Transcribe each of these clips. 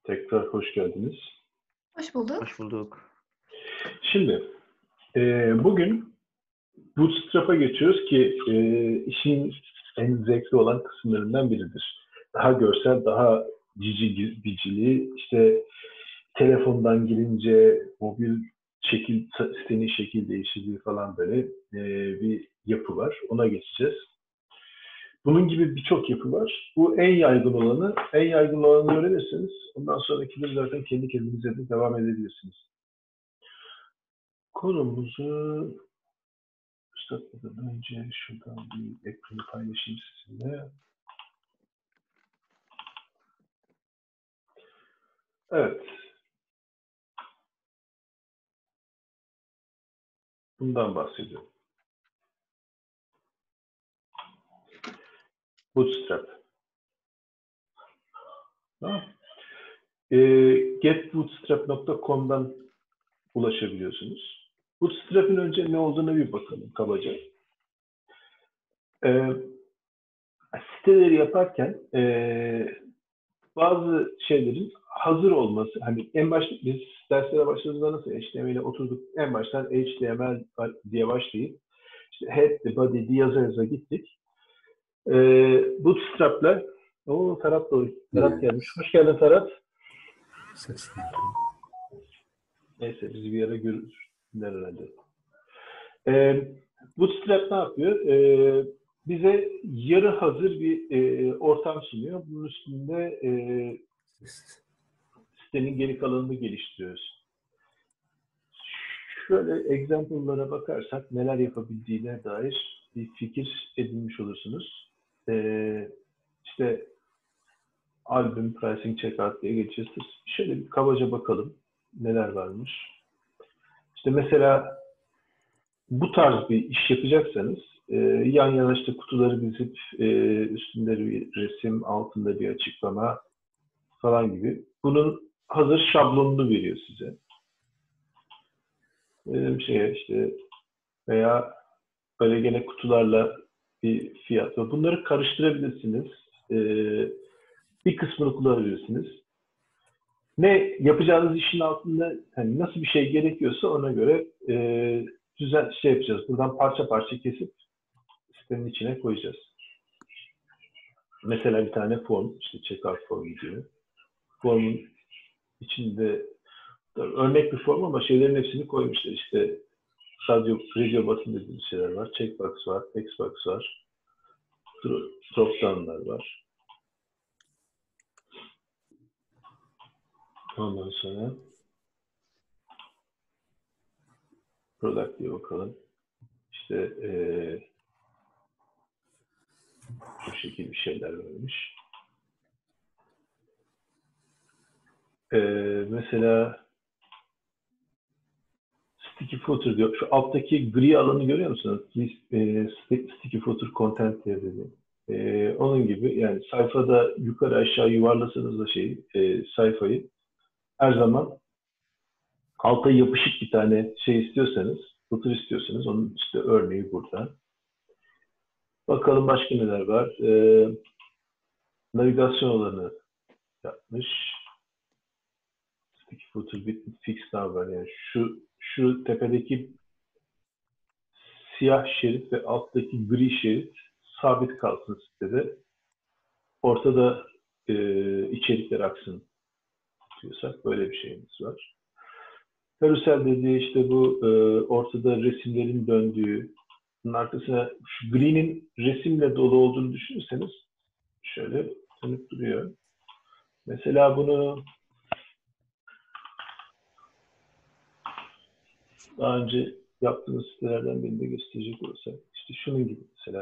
Tekrar hoş geldiniz. Hoş bulduk. Hoş bulduk. Şimdi bugün Bootstrap'a geçiyoruz ki işin en zevkli olan kısımlarından biridir. Daha görsel, daha cici bicili, işte telefondan girince mobil sitenin şekil değişikliği falan böyle bir yapı var. Ona geçeceğiz. Bunun gibi birçok yapı var. Bu en yaygın olanı öğrenirseniz ondan sonrakileri zaten kendi kendinize de devam edebilirsiniz. Konumuzu başlatmadan önce şuradan bir ekranı paylaşayım sizinle. Evet. Bundan bahsediyorum. Bootstrap. Tamam. Getbootstrap.com'dan ulaşabiliyorsunuz. Bootstrap'in önce ne olduğuna bir bakalım kabaca. Siteleri yaparken bazı şeylerin hazır olması, hani en başta biz derslere başladığımızda nasıl HTML'e oturduk, en baştan HTML diye başlayıp işte head, body diye yaza gittik. Bootstrap'la Ferhat gelmiş. Hoş geldin Ferhat. Neyse bizi bir ara görürler herhalde. Bootstrap ne yapıyor? Bize yarı hazır bir ortam sunuyor. Bunun üstünde sitenin geri kalanını geliştiriyoruz. Şöyle example'lara bakarsak neler yapabildiğine dair bir fikir edinmiş olursunuz. İşte albüm, pricing, checkout diye geçeceğiz. Şöyle bir kabaca bakalım neler varmış. İşte mesela bu tarz bir iş yapacaksanız yan yana işte kutuları dizip üstünde bir resim, altında bir açıklama falan gibi. Bunun hazır şablonunu veriyor size. Bir şey işte veya böyle gene kutularla bir fiyat var. Bunları karıştırabilirsiniz. Bir kısmını kullanabilirsiniz. Ne yapacağınız işin altında hani nasıl bir şey gerekiyorsa ona göre şey yapacağız. Buradan parça parça kesip sistemin içine koyacağız. Mesela bir tane form, işte checkout formu gibi. Formun içinde örnek bir form ama şeylerin hepsini koymuşlar. İşte radio button dediğimiz şeyler var. Checkbox var, textbox var. Drop down'lar var. Ondan sonra product diye bakalım. İşte bu şekilde bir şeyler vermiş. Mesela sticky footer diyor. Şu alttaki gri alanı görüyor musunuz? Sticky footer content diye dedi. Onun gibi yani sayfada yukarı aşağı yuvarlasanız da sayfayı her zaman alta yapışık bir tane şey istiyorsanız, footer istiyorsanız onun işte örneği burada. Bakalım başka neler var. Navigasyon alanı yapmış. Sticky footer fix var. Yani şu tepedeki siyah şerit ve alttaki gri şerit sabit kalsın sitede. Ortada içerikler aksın diyorsak böyle bir şeyimiz var. Karusel dediği işte bu ortada resimlerin döndüğü, bunun arkasına şu gri'nin resimle dolu olduğunu düşünürseniz şöyle dönüp duruyor. Mesela bunu daha önce yaptığımız sitelerden birinde gösterecek olursak işte şunun gibi mesela.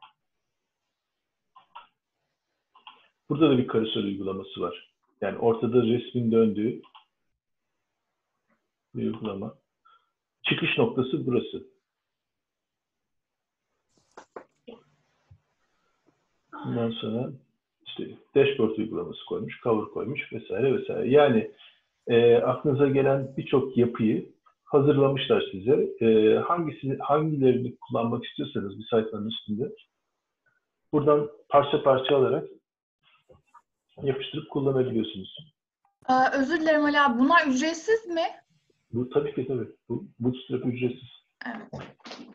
Burada da bir karusel uygulaması var. Yani ortada resmin döndüğü bir uygulama. Çıkış noktası burası. Ondan sonra işte dashboard uygulaması koymuş, cover koymuş vesaire vesaire. Yani aklınıza gelen birçok yapıyı hazırlamışlar size. Hangilerini kullanmak istiyorsanız bir sayfanın üstünde buradan parça parça alarak yapıştırıp kullanabiliyorsunuz. Özür dilerim Ali abi. Bunlar ücretsiz mi? Bu tabii ki tabii. Bu Bootstrap ücretsiz. Evet.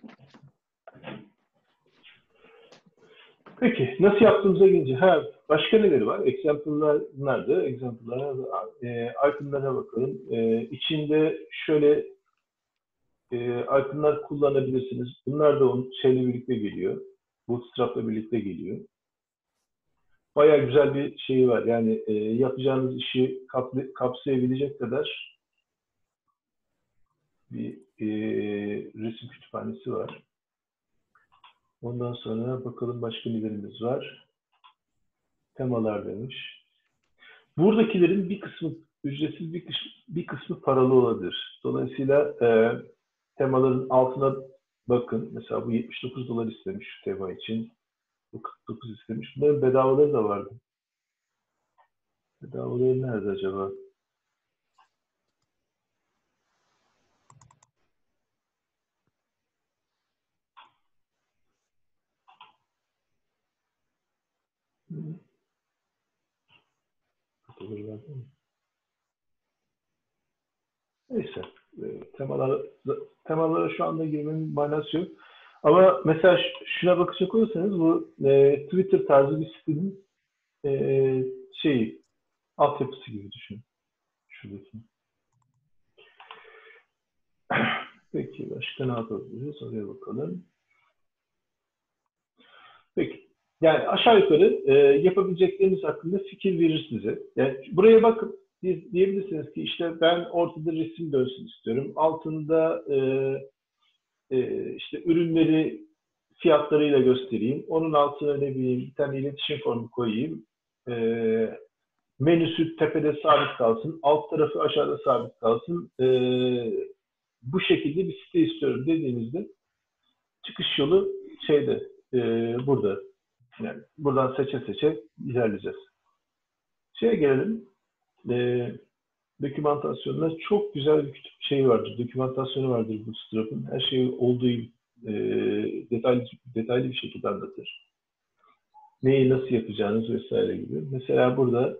Peki nasıl yaptığımıza gelince başka neleri var? Example'lar nerede? Example'lara icon'lara bakalım. İçinde şöyle icon'lar kullanabilirsiniz. Bunlar da onun şeyle birlikte geliyor. Bootstrap'la birlikte geliyor. Bayağı güzel bir şeyi var. Yani yapacağınız işi kapsayabilecek kadar bir resim kütüphanesi var. Ondan sonra bakalım başka nelerimiz var. Temalar demiş. Buradakilerin bir kısmı ücretsiz, bir kısmı paralı olabilir. Dolayısıyla temaların altına bakın. Mesela bu $79 istemiş şu tema için. Bu 49 istemiş. Bunların bedavaları da vardı. Bedavaları nerede acaba? Neyse. Temalara şu anda girmenin manası yok. Ama mesela şuna bakacak olursanız bu Twitter tarzı bir sitenin şeyi, altyapısı gibi düşünün. Şuradaki. Peki başka ne yapabiliriz? Oraya bakalım. Peki. Yani aşağı yukarı yapabilecekleriniz hakkında fikir verir size. Yani buraya bakıp diyebilirsiniz ki işte ben ortada resim dönsün istiyorum. Altında işte ürünleri fiyatlarıyla göstereyim. Onun altına ne bileyim bir tane iletişim formu koyayım. Menüsü tepede sabit kalsın. Alt tarafı aşağıda sabit kalsın. Bu şekilde bir site istiyorum dediğinizde çıkış yolu şeyde burada. Yani buradan seçe seçe ilerleyeceğiz. Şeye gelelim. Dokümantasyonuna çok güzel bir şey vardır. Dokümantasyonu vardır Bootstrap'ın. Her şey olduğu detaylı bir şekilde anlatır. Neyi nasıl yapacağınız vesaire gibi. Mesela burada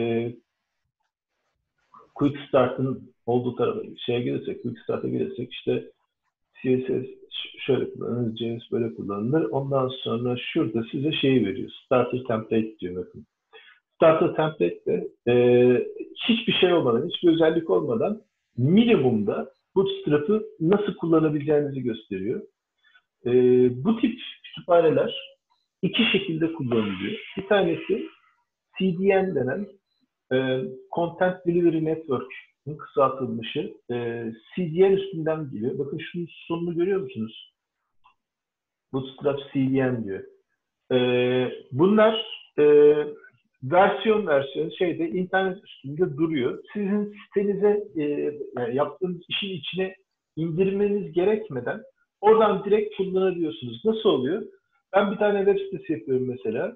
Quick Start'ın olduğu tarafa şeye gelirsek, Quick Start'a gelirsek işte CSS şöyle kullanılır, JS böyle kullanılır. Ondan sonra şurada size şeyi veriyor. Starter template diyor bakın. Starter template de hiçbir şey olmadan, hiçbir özellik olmadan minimumda Bootstrap'ı nasıl kullanabileceğinizi gösteriyor. Bu tip kütüphaneler iki şekilde kullanılıyor. Bir tanesi CDN denen Content Delivery Network'ün kısaltılmışı. CDN üstünden geliyor. Bakın şunun sonunu görüyor musunuz? Bootstrap CDN diyor. Bunlar versiyon şeyde internet üstünde duruyor. Sizin sitenize yani yaptığınız işin içine indirmeniz gerekmeden oradan direkt kullanabiliyorsunuz. Nasıl oluyor? Ben bir tane web sitesi yapıyorum mesela.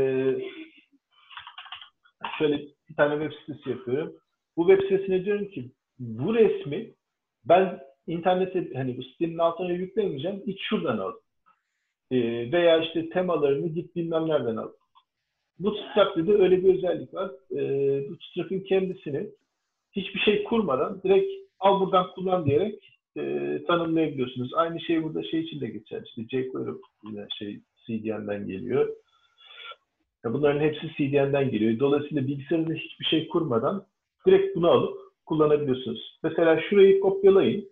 Şöyle bir tane web sitesi yapıyorum. Bu web sitesine diyorum ki bu resmi ben internete hani bu sitenin altına yüklemeyeceğim. Hiç şuradan al. Veya işte temalarını git bilmem nereden al. Bootstrap'ta da öyle bir özellik var. Bootstrap'ın kendisini hiçbir şey kurmadan direkt al buradan kullan diyerek tanımlayabiliyorsunuz. Aynı şey burada şey için de geçer. İşte jQuery şey CDN'den geliyor. Bunların hepsi CDN'den geliyor. Dolayısıyla bilgisayarınızda hiçbir şey kurmadan direkt bunu alıp kullanabiliyorsunuz. Mesela şurayı kopyalayın.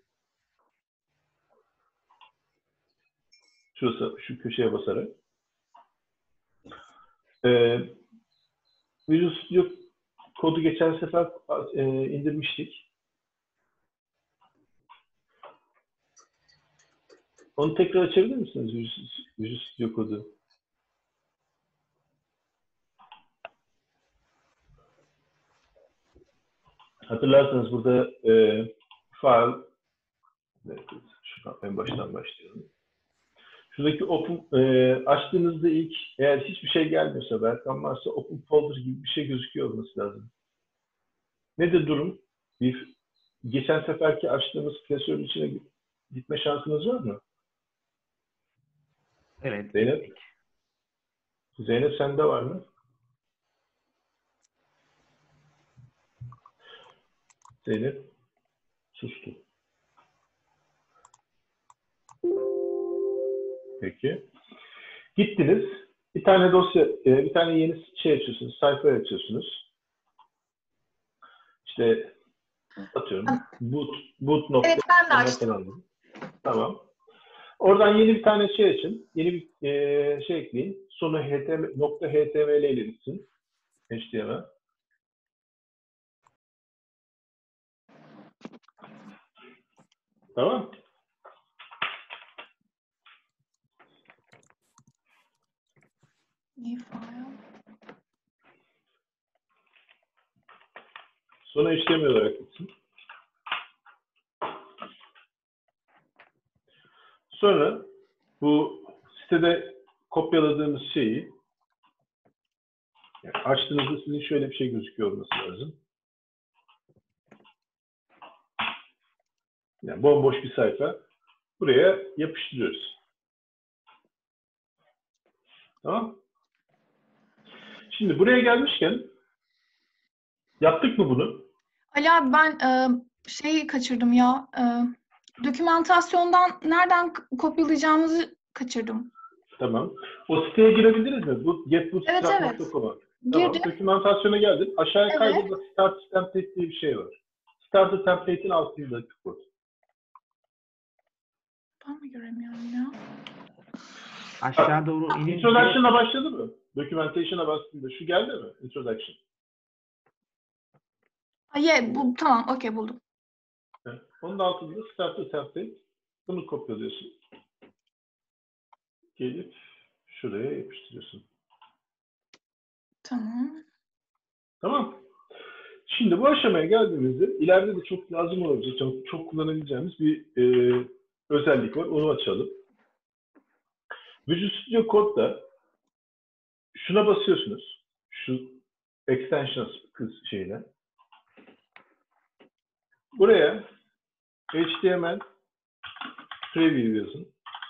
Şu köşeye basarak. Visual Studio kodu geçen sefer indirmiştik. Onu tekrar açabilir misiniz Visual Studio kodu? Hatırlarsanız burada file şuradan en baştan başlayalım. Şuradaki open açtığınızda ilk eğer hiçbir şey gelmiyorsa Berkan varsa open folder gibi bir şey gözüküyor olması lazım. Nedir durum? Geçen seferki açtığımız klasörün içine gitme şansınız var mı? Evet. Zeynep? Zeynep sende var mı? Zeynep Çiftli. Peki. Gittiniz. Bir tane dosya, bir tane yeni şey açıyorsunuz, sayfa açıyorsunuz. İşte atıyorum boot Evet, ben de nokta açtım. falan. Tamam. Oradan yeni bir tane şey açın. Yeni bir şey ekleyin. Sonu .html ile bitsin. HTML. Tamam. New file. Sonra HTML olarak bitsin. Sonra bu sitede kopyaladığımız şeyi yani açtığınızda sizin şöyle bir şey gözüküyor olması lazım. Yani bomboş bir sayfa. Buraya yapıştırıyoruz. Tamam. Şimdi buraya gelmişken yaptık mı bunu? Ali abi ben şeyi kaçırdım ya. Dokümantasyondan nereden kopyalayacağımızı kaçırdım. Tamam. O siteye girebildiniz mi? Bu Evet, evet. getbootstrap.com'a. Tamam. Girdim. Dokümantasyona geldin. Aşağıya Evet. kaydırda Start Template diye bir şey var. Start Template'in altında tıkla. Ben mi göremiyorum ya? Aşağı doğru inince Introduction'la başladı mı? Documentation'a bastığında şu geldi mi? Introduction. Bu tamam, okey, buldum. Evet. Onun altında Start Template. Bunu kopyalıyorsun. Gelip şuraya yapıştırıyorsun. Tamam. Tamam. Şimdi bu aşamaya geldiğimizde ileride de çok lazım olabilecek, çok kullanabileceğimiz bir özellik var. Onu açalım. Visual Studio Code'da şuna basıyorsunuz. Şu extensions şeyine. Buraya HTML preview yazın.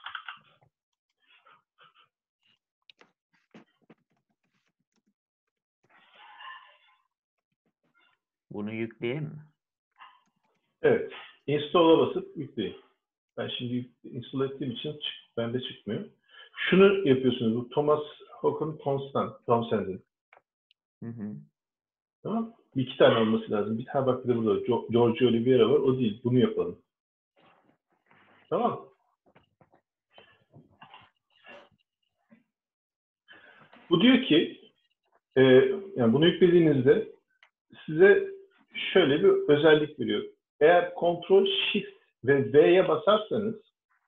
bunu yükleyeyim mi? Evet. Install'a basıp yükleyin. Ben şimdi install ettiğim için bende çıkmıyor. Şunu yapıyorsunuz. Bu Thomas Hocken Townsend'in. Tamam. İki tane olması lazım. Bir tane bak bir de burada George Oliveira var. O değil. Bunu yapalım. Tamam. Bu diyor ki yani bunu yüklediğinizde size şöyle bir özellik veriyor. Eğer Ctrl Shift ve V'ye basarsanız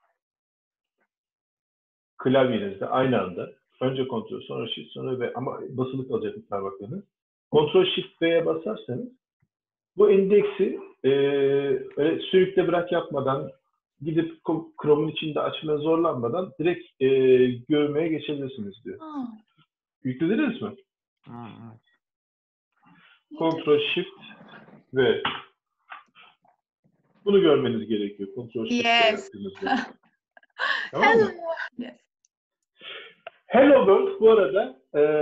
klavyenizde aynı anda önce Ctrl sonra Shift sonra V ama basılı kalacak parmaklarınız. Ctrl Shift V'ye basarsanız bu indeksi öyle sürükle bırak yapmadan gidip Chrome'un içinde açmaya zorlanmadan direkt görmeye geçebilirsiniz diyor. Ha, Yüklediniz mi? Evet. Ctrl Shift ve bunu görmeniz gerekiyor. Ctrl Shift ve yes. yaptığınızda. Tamam mı? Yes. Hello World bu arada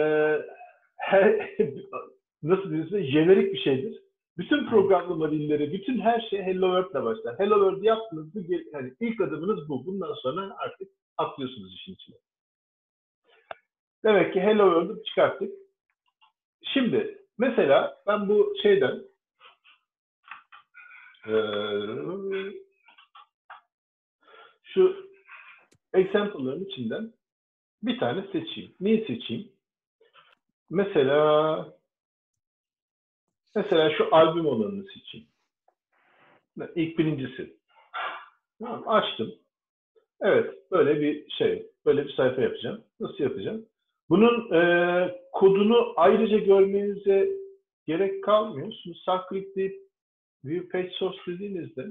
nasıl diyorsun? Jenerik bir şeydir. Bütün programlama dilleri, bütün her şey Hello World ile başlar. Hello World yaptınız mı? Yani ilk adımınız bu. Bundan sonra artık atlıyorsunuz işin içine. Demek ki Hello World'u çıkarttık. Şimdi mesela ben bu şeyden şu example'ların içinden bir tane seçeyim. Neyi seçeyim? Mesela şu albüm olanını seçeyim. İlk birincisi. Tamam, açtım. Evet, böyle bir şey, böyle bir sayfa yapacağım. Nasıl yapacağım? Bunun kodunu ayrıca görmenize gerek kalmıyor. Şimdi sağ klikleyip View Page Source dediğinizde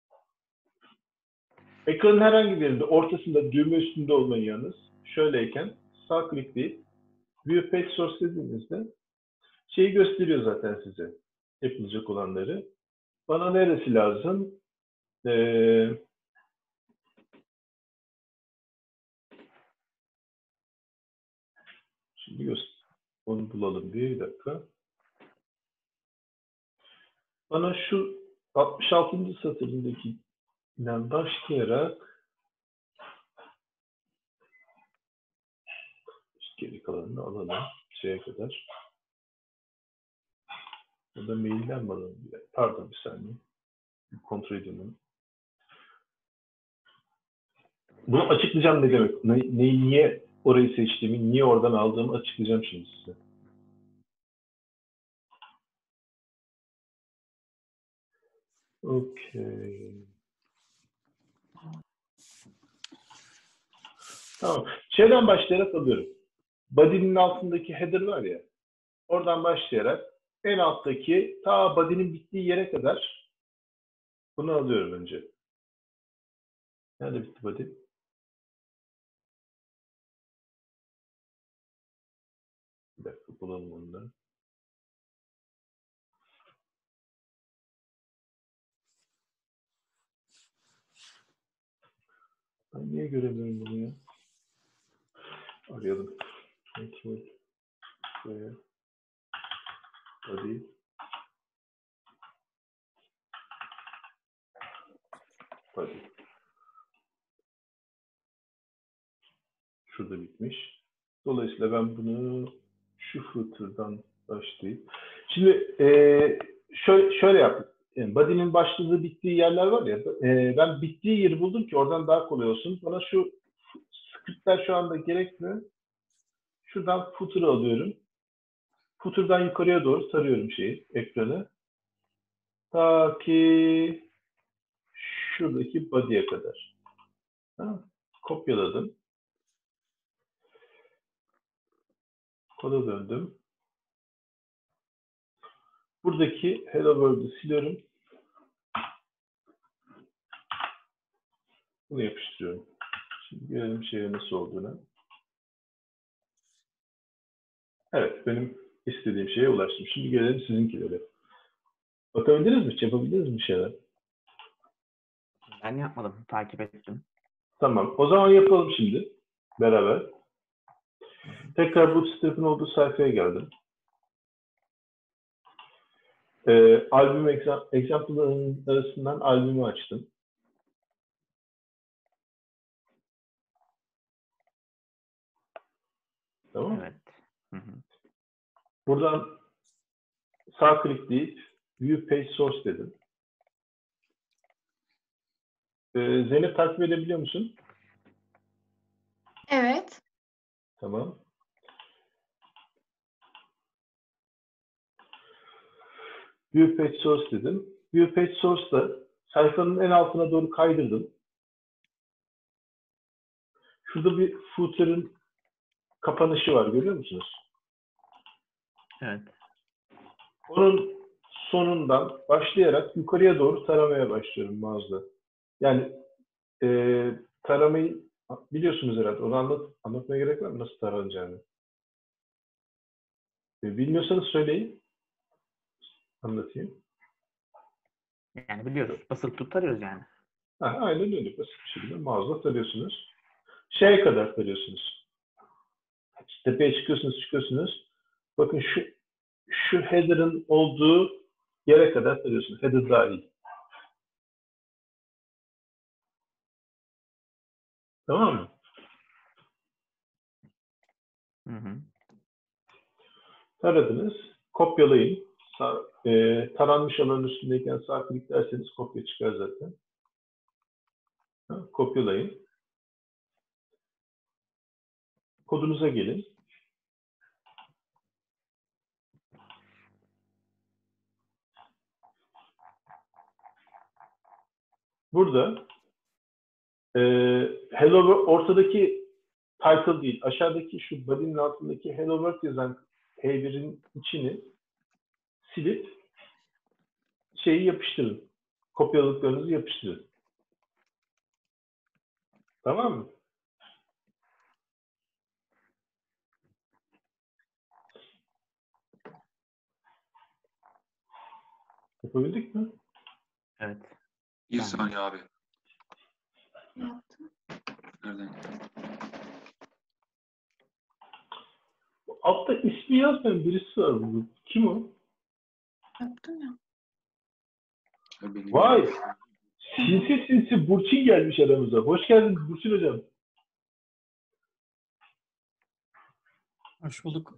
ekranın herhangi bir yerinde ortasında düğme üstünde olmayı yalnız şöyleyken sağ klikleyip View Page Source dediğinizde şeyi gösteriyor zaten size yapılacak olanları. Bana neresi lazım? Şimdi onu bulalım bir dakika. Bana şu 66. satırındakinden başlayarak geri kalanını alalım şeye kadar. Burada mailden mi alalım? Pardon bir saniye. Kontrol edeyim onu. Bunu açıklayacağım ne demek. Niye orayı seçtiğimi, niye oradan aldığımı açıklayacağım şimdi size. Okay. Tamam. Şeyden başlayarak alıyorum. Body'nin altındaki header var ya. Oradan başlayarak en alttaki ta body'nin bittiği yere kadar bunu alıyorum önce. Nerede bitti body? Bir dakika bulalım onu da. Ben niye göremiyorum bunu ya? Arayalım. Body. Body. Şurada bitmiş. Dolayısıyla ben bunu şu footer'dan başlayıp şimdi şöyle yaptık. Yani body'nin başladığı bittiği yerler var ya, ben bittiği yeri buldum ki oradan daha kolay olsun. Bana şu scriptler şu anda gerekmiyor. Şuradan footer'ı alıyorum. Footer'dan yukarıya doğru sarıyorum ekranı. Ta ki şuradaki body'ye kadar. Ha, kopyaladım. Koda döndüm. Buradaki Hello World'u siliyorum. Bunu yapıştırıyorum. Şimdi görelim şeye nasıl olduğunu. Evet, benim istediğim şeye ulaştım. Şimdi gelelim sizinkilere. Bakabildiniz mi? Hiç yapabildiniz mi bir şeyler? Ben yapmadım. Takip ettim. Tamam. O zaman yapalım şimdi. Beraber. Tekrar Bootstrap'ın olduğu sayfaya geldim. Albüm example'ların arasından albümü açtım. Tamam. Evet. Hı hı. Buradan sağ klikleyip View Page Source dedim. Zeynep takip edebiliyor musun? Evet. Tamam. View Page Source dedim. View Page Source'da sayfanın en altına doğru kaydırdım. Şurada bir footer'ın kapanışı var, görüyor musunuz? Evet. Onun sonundan başlayarak yukarıya doğru taramaya başlıyorum mouse'la. Yani taramayı biliyorsunuz herhalde. Onu anlatmaya gerek var mı? Nasıl taranacağını? Bilmiyorsanız söyleyin. Anlatayım. Yani biliyoruz. Basılı tutarıyoruz yani. Aynen öyle. Basit bir şekilde mouse'la tarıyorsunuz. Şeye kadar tarıyorsunuz. Tepeye çıkıyorsunuz. Bakın şu header'ın olduğu yere kadar tarıyorsunuz. Header dahil. Tamam mı? Hı hı. Taradınız. Kopyalayın. Taranmış alanın üstündeyken sağ kliklerseniz kopya çıkar zaten. Kopyalayın. Kodunuza gelin. Burada Hello ortadaki title değil, aşağıdaki şu body'nin altındaki Hello World yazan header'in içini silip şeyi yapıştırın. Kopyaladıklarınızı yapıştırın. Tamam mı? Yapabildik mi? Evet. Bir Ben- saniye abi. Yaptım. Nereden? Altta ismi yazmayan birisi var burada. Kim o? Yaptım ya. Benim Vay! Sinsi sinsi Burçin gelmiş aramıza. Hoş geldiniz Burçin hocam. Hoş bulduk.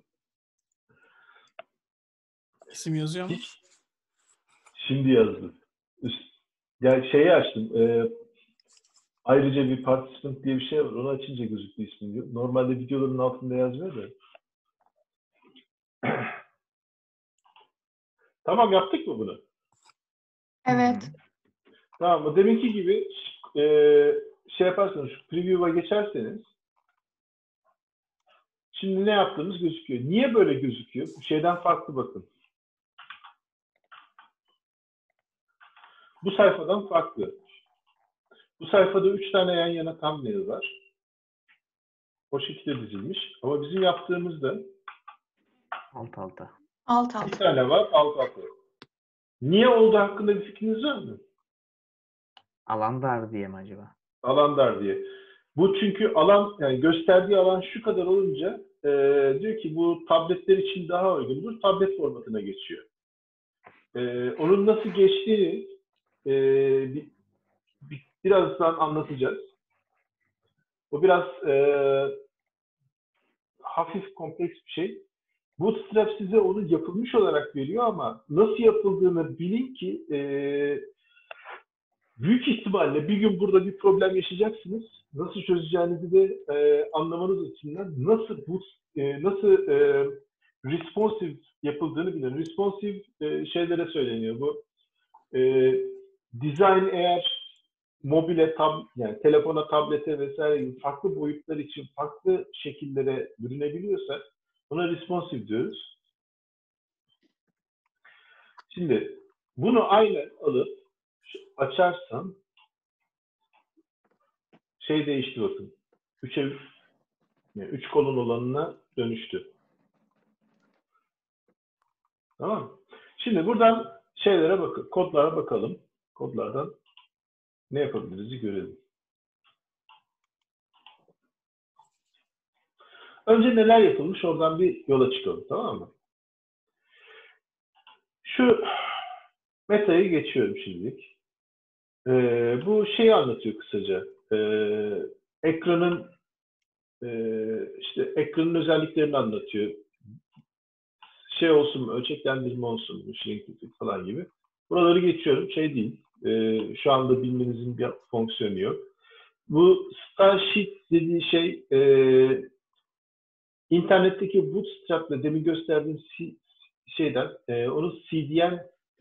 İsim yazıyor mu? Şimdi yazdım. Yani şeyi açtım. Ayrıca bir participant diye bir şey var. Onu açınca gözüktü ismi diyor. Normalde videoların altında yazmıyor da. Tamam, yaptık mı bunu? Evet. Tamam. Deminki gibi şey yaparsanız, şu preview'a geçerseniz şimdi ne yaptığımız gözüküyor. Niye böyle gözüküyor? Bu şeyden farklı bakın. Bu sayfadan farklı. Bu sayfada 3 tane yan yana thumbnail var. O şekilde dizilmiş. Ama bizim yaptığımızda Alt alta. Alt bir alt. tane var, alt alta. Niye olduğu hakkında bir fikriniz var mı? Alan dar diye mi acaba? Alan dar diye. Bu çünkü alan, yani gösterdiği alan şu kadar olunca diyor ki bu tabletler için daha uygundur. Tablet formatına geçiyor. Onun nasıl geçtiğini birazdan anlatacağız. O biraz hafif kompleks bir şey. Bootstrap size onu yapılmış olarak veriyor ama nasıl yapıldığını bilin ki büyük ihtimalle bir gün burada bir problem yaşayacaksınız. Nasıl çözeceğinizi de anlamanız açısından nasıl responsive yapıldığını bilin. Responsive şeylere söyleniyor bu. Design eğer mobile, yani telefona, tablete vesaire gibi farklı boyutlar için farklı şekillere bürünebiliyorsa buna responsive diyoruz. Şimdi bunu aynı alıp açarsam şey değişti bakın. 3 kolon olanına dönüştü. Tamam mı? Şimdi buradan şeylere bakın, kodlara bakalım. Kodlardan ne yapabiliriz görelim. Önce neler yapılmış oradan bir yola çıkalım, tamam mı? Şu metayı geçiyorum şimdilik. Bu şeyi anlatıyor kısaca. Ekranın ekranın özelliklerini anlatıyor. Şey olsun, ölçeklendirme olsun, şirinlik falan gibi. Buraları geçiyorum. Şey değil. Şu anda bilmenizin bir fonksiyonu yok. Bu Stylesheet dediği şey internetteki Bootstrap'la demin gösterdiğim şeyden onun CDN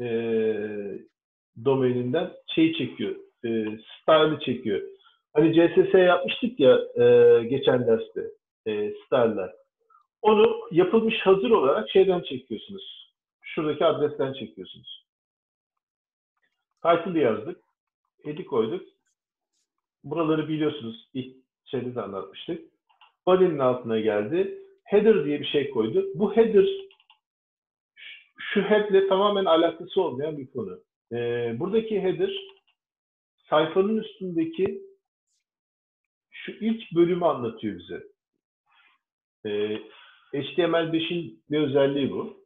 domeninden şeyi çekiyor. Style'ı çekiyor. Hani CSS yapmıştık ya geçen derste style'lar. Onu yapılmış hazır olarak şeyden çekiyorsunuz. Şuradaki adresten çekiyorsunuz. Title'ı yazdık. Head'i koyduk. Buraları biliyorsunuz. İlk şeyde de anlatmıştık. Body'nin altına geldi. Header diye bir şey koyduk. Bu header şu head'le tamamen alakası olmayan bir konu. Buradaki header sayfanın üstündeki şu ilk bölümü anlatıyor bize. HTML5'in bir özelliği bu.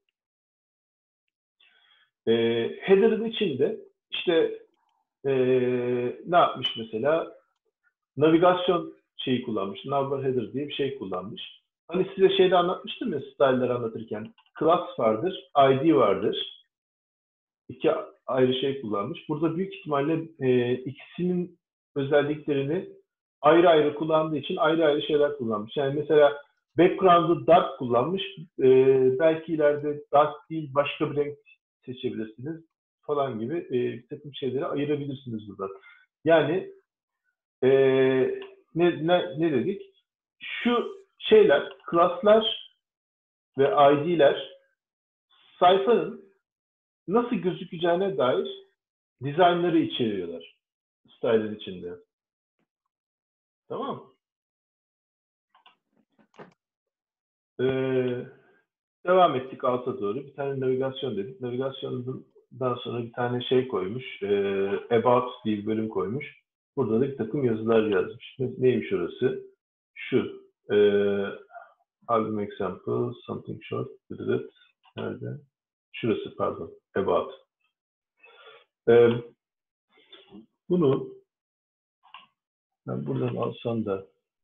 Header'ın içinde işte ne yapmış mesela? Navigasyon şeyi kullanmış. Navbar header diye bir şey kullanmış. Hani size şeyde anlatmıştım ya style'ları anlatırken. Class vardır, ID vardır. İki ayrı şey kullanmış. Burada büyük ihtimalle ikisinin özelliklerini ayrı ayrı kullandığı için ayrı ayrı şeyler kullanmış. Yani mesela background'ı dark kullanmış. Belki ileride dark değil başka bir renk seçebilirsiniz falan gibi bir takım şeyleri ayırabilirsiniz burada. Yani ne dedik? Şu şeyler, class'lar ve ID'ler sayfanın nasıl gözükeceğine dair dizaynları içeriyorlar. Style'ın içinde. Tamam mı? Devam ettik alta doğru. Bir tane navigasyon dedik. Navigasyondan sonra bir tane şey koymuş. About diye bir bölüm koymuş. Burada da bir takım yazılar yazmış. Neymiş orası? Şu. Album example, something short. Nerede? Şurası pardon. About. Bunu ben buradan alsam da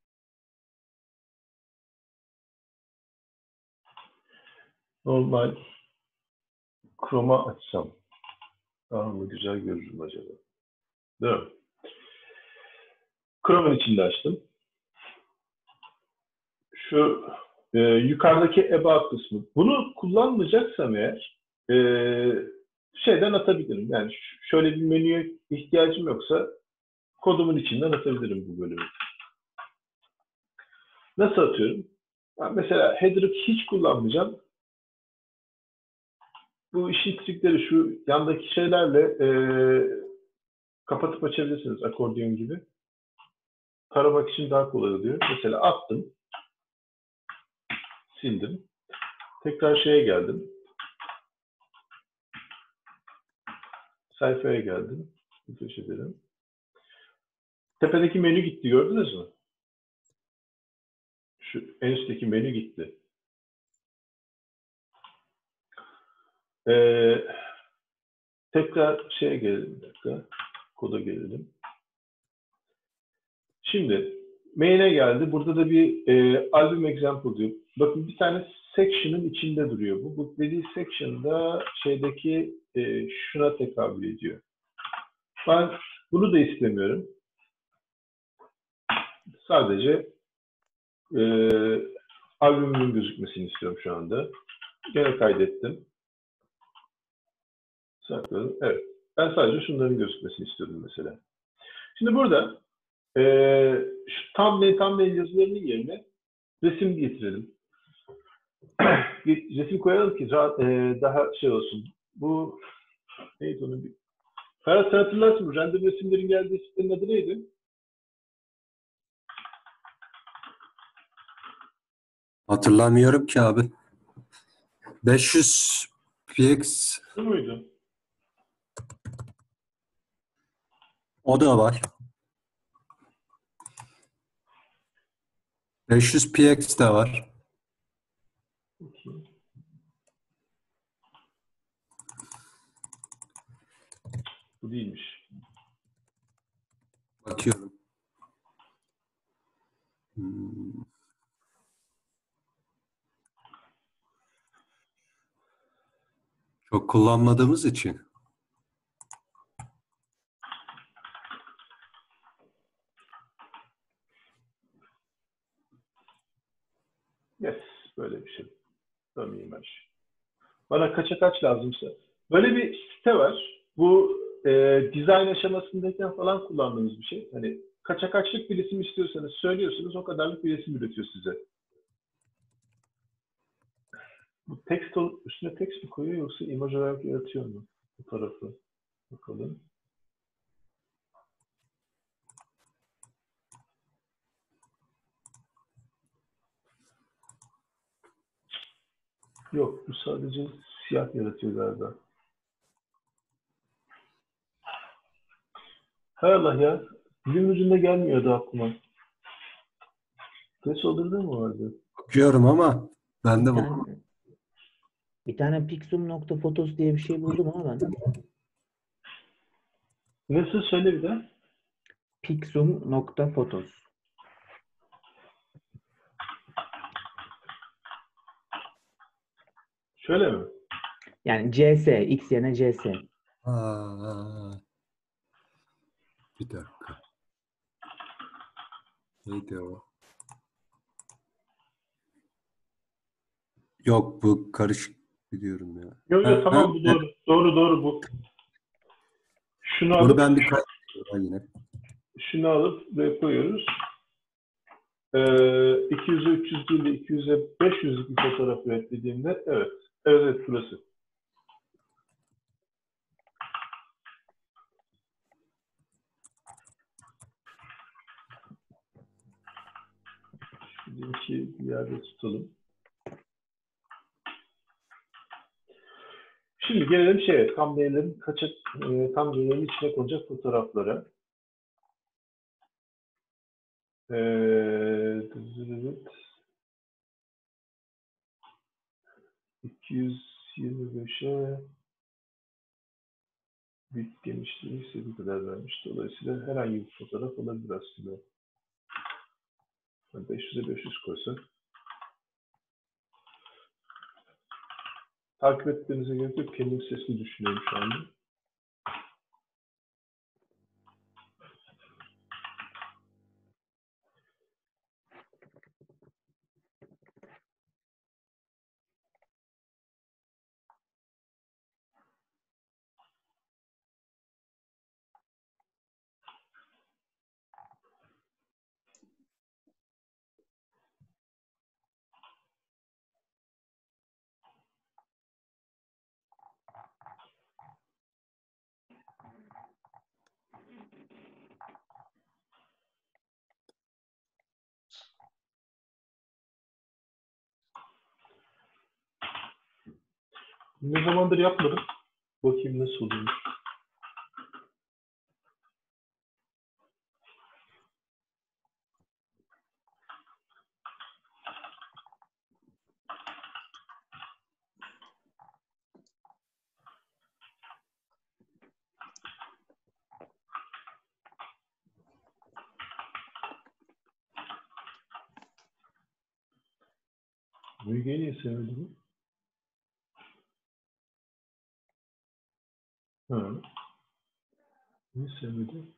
normal Chrome'a açsam daha mı güzel görürüm acaba? Değil mi? Chrome'un içinde açtım. Şu yukarıdaki about kısmı. Bunu kullanmayacaksam eğer şeyden atabilirim. Yani şöyle bir menüye ihtiyacım yoksa kodumun içinden atabilirim bu bölümü. Nasıl atıyorum? Ben mesela header'ı hiç kullanmayacağım. Bu işin trikleri şu yandaki şeylerle kapatıp açabilirsiniz akordeon gibi. Taramak için daha kolay oluyor. Mesela attım. Sildim. Tekrar şeye geldim. Sayfaya geldim. Refresh edelim. Tepedeki menü gitti, gördünüz mü? Şu en üstteki menü gitti. Tekrar şeye gelelim. Bir dakika. Koda gelelim. Şimdi main'e geldi. Burada da bir albüm example diyor. Bakın bir tane section'ın içinde duruyor. Bu dediği section'da şeydeki şuna tekabül ediyor. Ben bunu da istemiyorum. Sadece albümün gözükmesini istiyorum şu anda. Gene kaydettim. Sakladım. Evet. Ben sadece şunların gözükmesini istiyordum mesela. Şimdi burada şu thumbnail yazılarının yerine resim getirelim. Bir resim koyalım ki daha şey olsun. Bu neydi onun bir... Ferhat, sen hatırlarsın, bu render resimlerin geldiği sitenin adı neydi? Hatırlamıyorum ki abi. 500 px Bu muydu? o da var. 500 px de var. Bu değilmiş. Bakıyorum. Hmm. Çok kullanmadığımız için. Yes. Böyle bir şey. Tamam, imaj. Bana kaça kaç lazımsa. Böyle bir site var. Bu dizayn aşamasındayken falan kullandığımız bir şey. Hani kaça kaçlık bir resim istiyorsanız söylüyorsunuz, o kadarlık bir resim üretiyor size. Bu text üstüne text mi koyuyor yoksa imaj olarak yaratıyor mu bu tarafı? Bakalım. Yok, bu sadece siyah yaratıyor galiba. Hay Allah ya. Dilimin ucunda gelmiyordu aklıma. Placeholder'da mı vardı? Bakıyorum ama ben de bu. Bir tane pixum.photos diye bir şey buldum ama ben. Nasıl, söyle bir daha? Pixum.photos. Şöyle mi? Yani CS, X yerine CS. Aa, bir dakika. Neydi o? Yok, bu karışık biliyorum ya. Yok yok, tamam, bu Evet. doğru. Doğru bu. Şunu Bunu alıp ben bir kaydediyorum yine. buraya koyuyoruz. 200'e 300 değil de 200'e 500'lük bir fotoğraf üretlediğimde evet. Evet burası. Şu linki bir yerde tutalım. Şimdi gelelim thumbnail'lerin içine konacak fotoğraflara. 225'e Büyük genişliği istediği kadar vermiş. Dolayısıyla herhangi bir fotoğraf olabilir aslında. 500'e 500 koysak. Takip etmenize gerek yok. Kendim sesini düşünüyorum şu anda. Ne zamandır yapmadım. Bakayım nasıl oluyor. Müge'yi niye sevmedin? Ha. Niye sevmedin?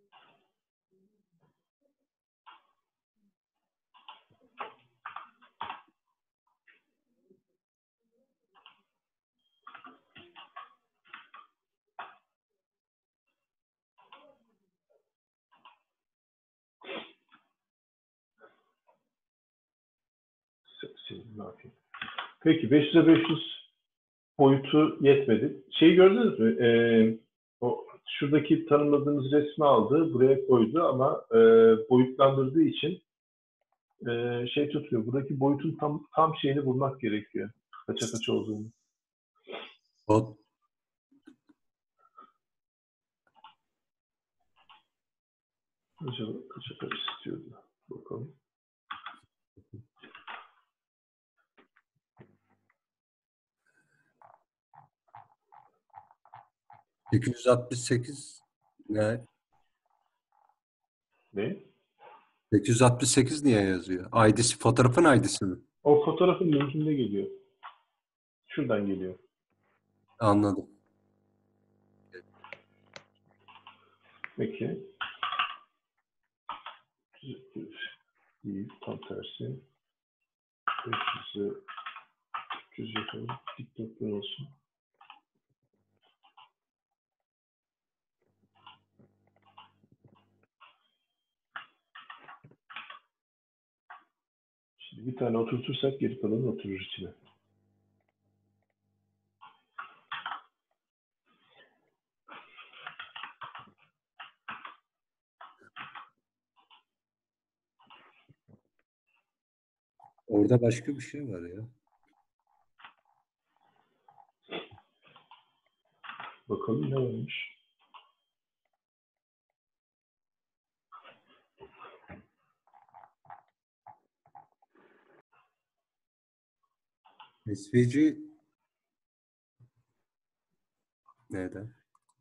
Sevdim, ne yapayım? Peki 500'e 500 boyutu yetmedi. Şeyi gördünüz mü? O şuradaki tanımladığımız resmi aldı, buraya koydu ama boyutlandırdığı için şey tutmuyor. Buradaki boyutun tam şeyini bulmak gerekiyor. Kaça kaç olduğunu. O Acaba kaça kaç istiyordu? Bakalım. ...868 ne? Ne? 868 niye yazıyor? ID'si, fotoğrafın ID'si mi? O fotoğrafın linkinde geliyor. Şuradan geliyor. Anladım. Peki. Değil, tam tersi. 500'e 300 yapalım. Dikdörtgen olsun. Şimdi bir tane oturtursak geri kalanı oturur içine. Orada başka bir şey var ya. Bakalım ne varmış. SVG neden?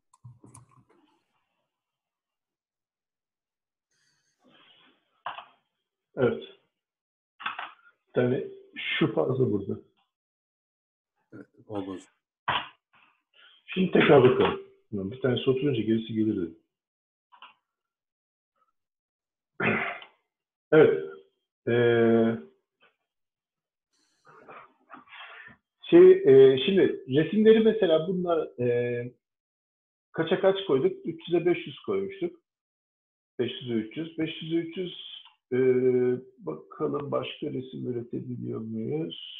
Evet. Yani şu fazla burada. O bozuk. Şimdi tekrar bakalım. Bir tanesi oturunca gerisi gelir dedi. Evet. Şimdi resimleri mesela bunlar kaça kaç koyduk? 300'e 500 koymuştuk. 500'e 300. 500'e 300 bakalım başka resim üretebiliyor muyuz?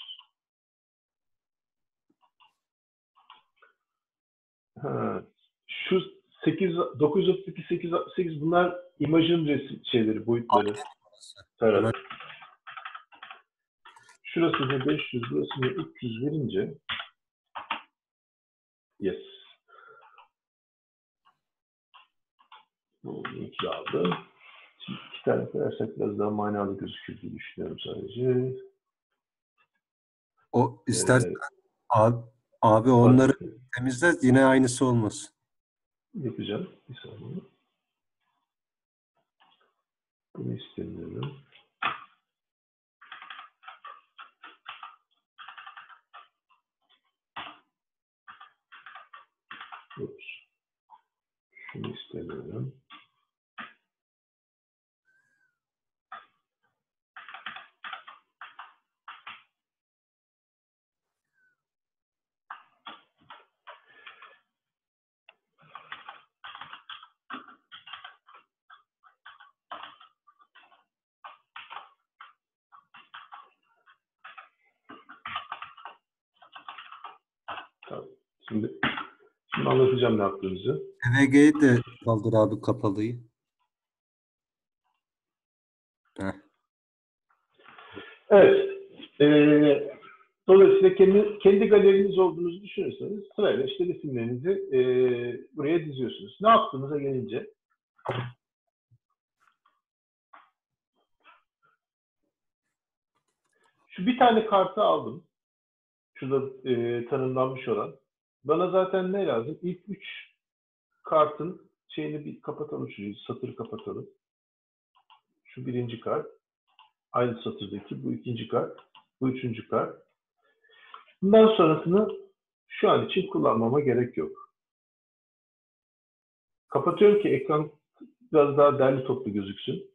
Ha, şu 932, 868 bunlar imajın resim şeyleri, boyutları. Evet. Şurasını 500, burasını 300 verince yes. Bu linki aldım. Şimdi iki tane koyarsak biraz daha manalı gözükür diye düşünüyorum sadece. O istersen abi onları temizle yine aynısı olmasın. yapacağım. Bir saniye. Bunu istemiyorum. Ups. Şunu istemiyorum. Tamam. Şimdi anlatacağım ne yaptığımızı. EVG'yi de kaldır abi kapalıyı. Heh. Evet. Dolayısıyla kendi galeriniz olduğunuzu düşünürseniz sırayla işte resimlerinizi buraya diziyorsunuz. Ne yaptığınıza gelince şu bir tane kartı aldım. Şurada tanımlanmış olan. Bana zaten ne lazım? İlk 3 kartın şeyini bir kapatalım, şu satırı kapatalım. Şu birinci kart. Aynı satırdaki bu ikinci kart. Bu üçüncü kart. Bundan sonrasını şu an için kullanmama gerek yok. Kapatıyorum ki ekran biraz daha derli toplu gözüksün.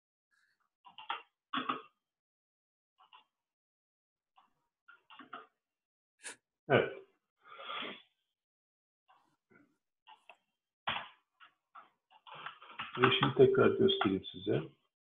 Evet. Ve şimdi tekrar göstereyim size.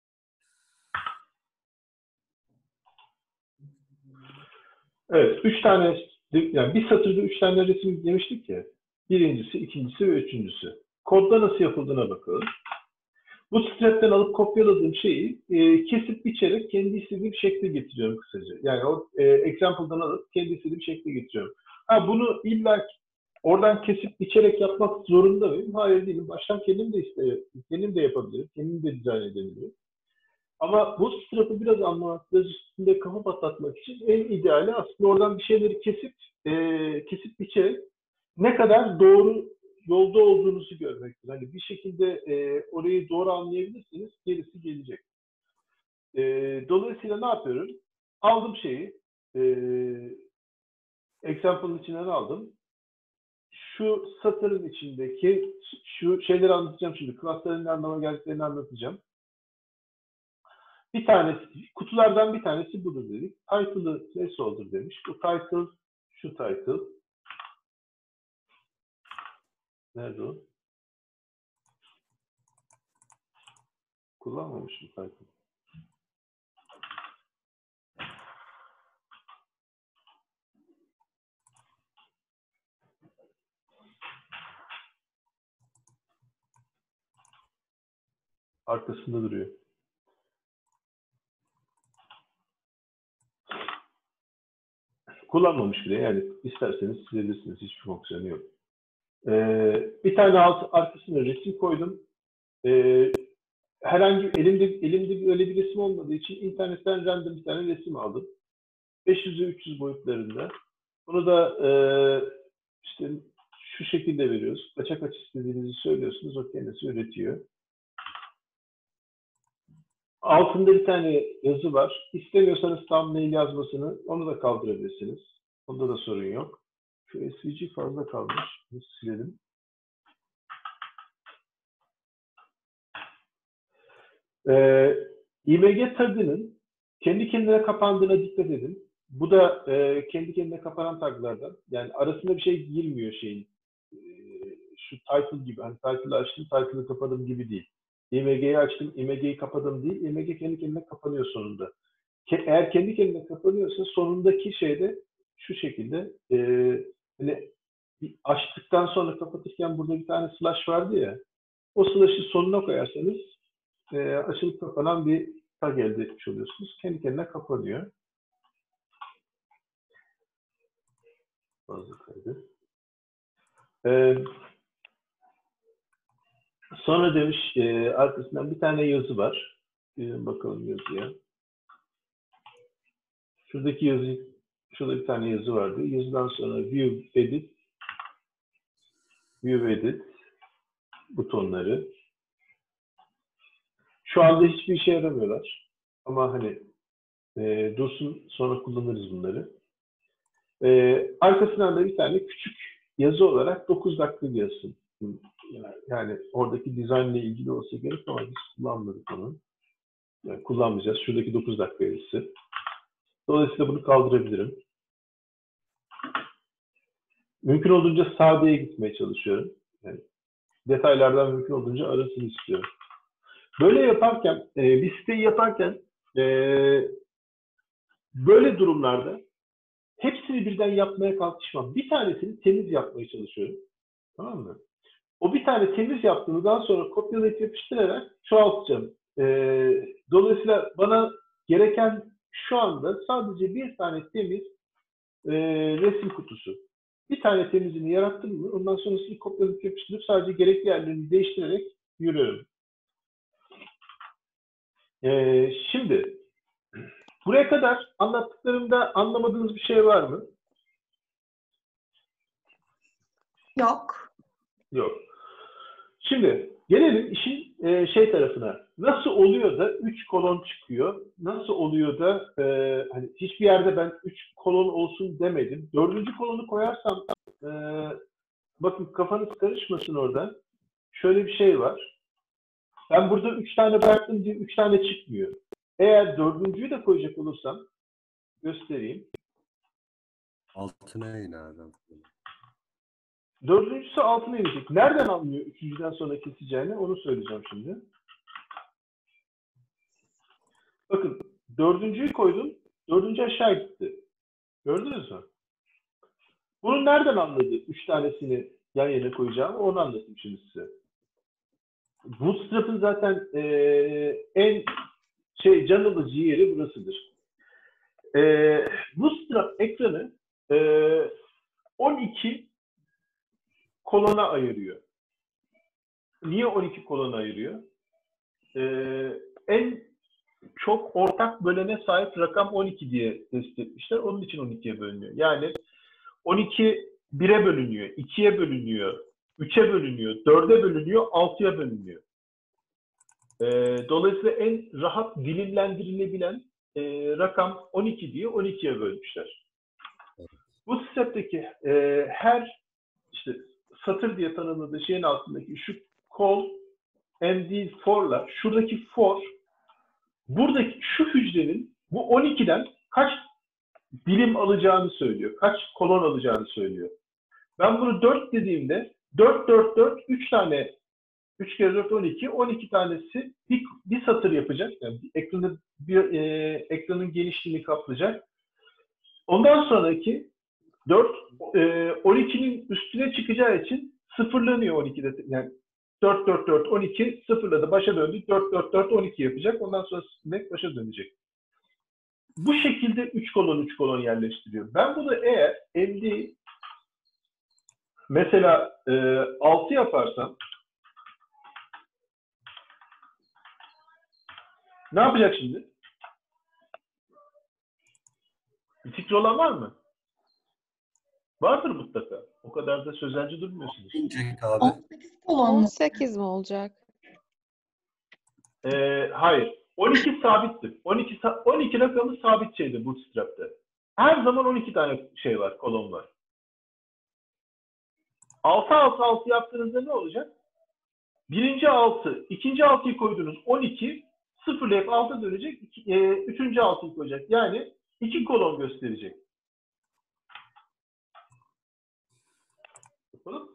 Evet, 3 tane, yani bir satırda 3 tane resim demiştik ya. Birincisi, ikincisi ve üçüncüsü. Kodda nasıl yapıldığına bakalım. Bootstrap'ten alıp kopyaladığım şeyi kesip biçerek kendi istediğim şekle getiriyorum kısaca. Yani o example'dan alıp kendi istediğim şekle getiriyorum. Ha, bunu illa oradan kesip biçerek yapmak zorunda mıyım? Hayır değilim. Baştan kendim de yapabilirim. Kendim de dizayn edebilirim. Ama Bootstrap'ı biraz anlamak, biraz üstünde kafa patlatmak için en ideali aslında oradan bir şeyleri kesip biçerek ne kadar doğru yolda olduğunuzu görmektir. Hani bir şekilde orayı doğru anlayabilirsiniz, gerisi gelecek. Dolayısıyla ne yapıyorum? Aldım şeyi, example'ın içinden aldım. Şu satırın içindeki, şu şeyleri anlatacağım şimdi. Klasların ne anlama geldiklerini anlatacağım. Bir tanesi, kutulardan bir tanesi budur dedik. Title'ı placeholder demiş. Bu title, şu title. Nerede o? Kullanmamışım title. Arkasında duruyor. Kullanmamış bile, yani isterseniz silebilirsiniz, hiçbir fonksiyonu yok. Bir tane arkasına resim koydum. Herhangi elimde öyle bir resim olmadığı için internetten random bir tane resim aldım. 500'e 300 boyutlarında. Bunu da işte şu şekilde veriyoruz. Kaça istediğinizi söylüyorsunuz, o kendisi üretiyor. Altında bir tane yazı var. İstemiyorsanız thumbnail yazmasını, onu da kaldırabilirsiniz. Onda da sorun yok. Şu SVG fazla kalmış. Bunu silelim. IMG tagının kendi kendine kapandığına dikkat edin. Bu da kendi kendine kapanan taglardan. Yani arasında bir şey girmiyor şeyin. Şu title gibi. Hani title'ı açtım, title'ı kapadım gibi değil. IMG'yi açtım, IMG'yi kapadım değil. IMG kendi kendine kapanıyor sonunda. Eğer kendi kendine kapanıyorsa sonundaki şeyde şu şekilde hani açtıktan sonra kapatırken burada bir tane slash vardı ya. O slash'ı sonuna koyarsanız açılıp kapanan bir tag elde etmiş oluyorsunuz. Kendi kendine kapanıyor. Fazla kaydı. Sonra demiş arkasından bir tane yazı var. Bakalım yazıya. Şurada bir tane yazı vardı. Yazıdan sonra view edit. butonları. Şu anda hiçbir işe yaramıyorlar. Ama hani dursun, sonra kullanırız bunları. Arkasından da bir tane küçük yazı olarak 9 dakika yazsın. Yani oradaki dizayn ile ilgili olsa gerek ama biz kullanmadık onu. Yani kullanmayacağız. Şuradaki 9 dakika yazısı. Dolayısıyla bunu kaldırabilirim. Mümkün olduğunca sadeye gitmeye çalışıyorum. Yani detaylardan mümkün olduğunca arasını istiyorum. Böyle yaparken, bir siteyi yaparken böyle durumlarda hepsini birden yapmaya kalkışmam. Bir tanesini temiz yapmaya çalışıyorum. Tamam mı? O bir tane temiz yaptığını daha sonra kopyalayıp yapıştırarak çoğaltacağım. Dolayısıyla bana gereken şu anda sadece bir tane temiz resim kutusu. Bir tane temizini yarattım mı ondan sonrasını kopyalayıp yapıştırıp sadece gerekli yerlerini değiştirerek yürüyorum. Şimdi buraya kadar anlattıklarımda anlamadığınız bir şey var mı? Yok. Yok. Şimdi gelelim işin şey tarafına. Nasıl oluyor da 3 kolon çıkıyor? Nasıl oluyor da hani hiçbir yerde ben 3 kolon olsun demedim. 4. kolonu koyarsam bakın kafanız karışmasın orada. Şöyle bir şey var. Ben burada 3 tane bıraktım diye 3 tane çıkmıyor. Eğer 4.'yü de koyacak olursam göstereyim. Altına in abi. 4.'sü altına inecek. Nereden anlıyor 3.'den sonra keseceğini onu söyleyeceğim şimdi. Bakın 4.'yü koydum. 4. aşağı gitti. Gördünüz mü? Bunu nereden anladı? 3 tanesini yan yana koyacağımı onu anlatayım şimdi size. Bootstrap'ın zaten en can alıcı yeri burasıdır. Bootstrap ekranı 12 kolona ayırıyor. Niye 12 kolona ayırıyor? En çok ortak bölene sahip rakam 12 diye tespit etmişler. Onun için 12'ye bölünüyor. Yani 12 1'e bölünüyor, 2'ye bölünüyor, 3'e bölünüyor, 4'e bölünüyor, 6'ya bölünüyor. Dolayısıyla en rahat dilimlendirilebilen rakam 12 diye 12'ye bölmüşler. Bu sistemdeki her işte satır diye tanımladığı şeyin altındaki şu call md for'la şuradaki for buradaki şu hücrenin bu 12'den kaç dilim alacağını söylüyor. Kaç kolon alacağını söylüyor. Ben bunu 4 dediğimde 4, 4, 4, 3 tane 3 kere 4, 12. 12 tanesi bir satır yapacak. Yani ekranın genişliğini kaplayacak. Ondan sonraki 4, 12'nin üstüne çıkacağı için sıfırlanıyor 12'de. Yani 4, 4, 4, 12 sıfırladı. Başa döndü. 4, 4, 4, 12 yapacak. Ondan sonra başa dönecek. Bu şekilde 3 kolon 3 kolon yerleştiriyor. Ben bunu eğer MD mesela 6 yaparsam ne yapacak şimdi? Bir fikri olan var mı? Vardır mutlaka. O kadar da sözelci durmuyorsunuz. İnecek abi. 18 kolon mu? 18 mi olacak? Hayır. 12 sabittir. 12 rakamı sabit şeydir Bootstrap'ta. Her zaman 12 tane şey var, kolon var. 6, 6, 6 yaptığınızda ne olacak? Birinci 6, ikinci 6'yı koydunuz 12, sıfırlayıp 6 dönecek, üçüncü 6'yı koyacak. Yani 2 kolon gösterecek. Yapalım.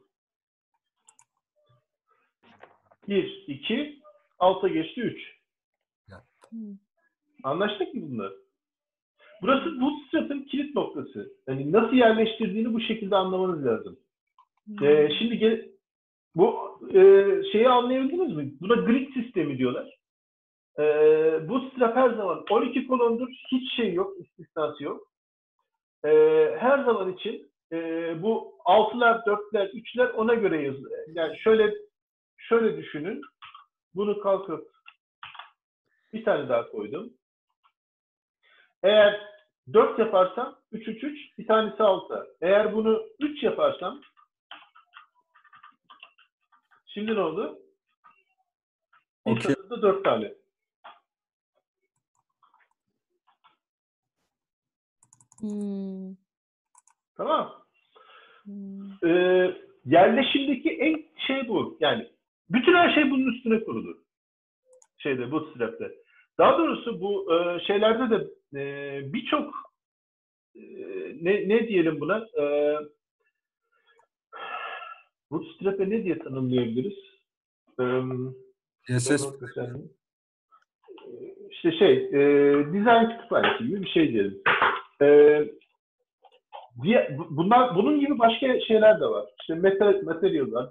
1, 2, 6'a geçti 3. Anlaştık mı bunlar? Burası Bootstrap'ın kilit noktası. Yani nasıl yerleştirdiğini bu şekilde anlamanız lazım. Şimdi bu şeyi anlayabildiniz mi? Buna grid sistemi diyorlar. Bootstrap her zaman 12 kolondur. Hiç şey yok, istisnası yok. Her zaman için bu 6'lar, 4'ler, 3'ler ona göre yazılır. Yani şöyle düşünün. Bunu kalkıp bir tane daha koydum. Eğer 4 yaparsam 3, 3, 3, bir tanesi 6. Eğer bunu 3 yaparsam Şimdi ne oldu? Bir Okey. satırda 4 tane. Hmm. Tamam. Hmm. Yerleşimdeki en şey bu. Yani bütün her şey bunun üstüne kurulu. Bootstrap'te. Daha doğrusu bu şeylerde de birçok ne diyelim buna? Bootstrap'e ne diye tanımlayabiliriz? CSS İşte design kütüphanesi gibi bir şey diyelim. Bunun gibi başka şeyler de var. İşte material var.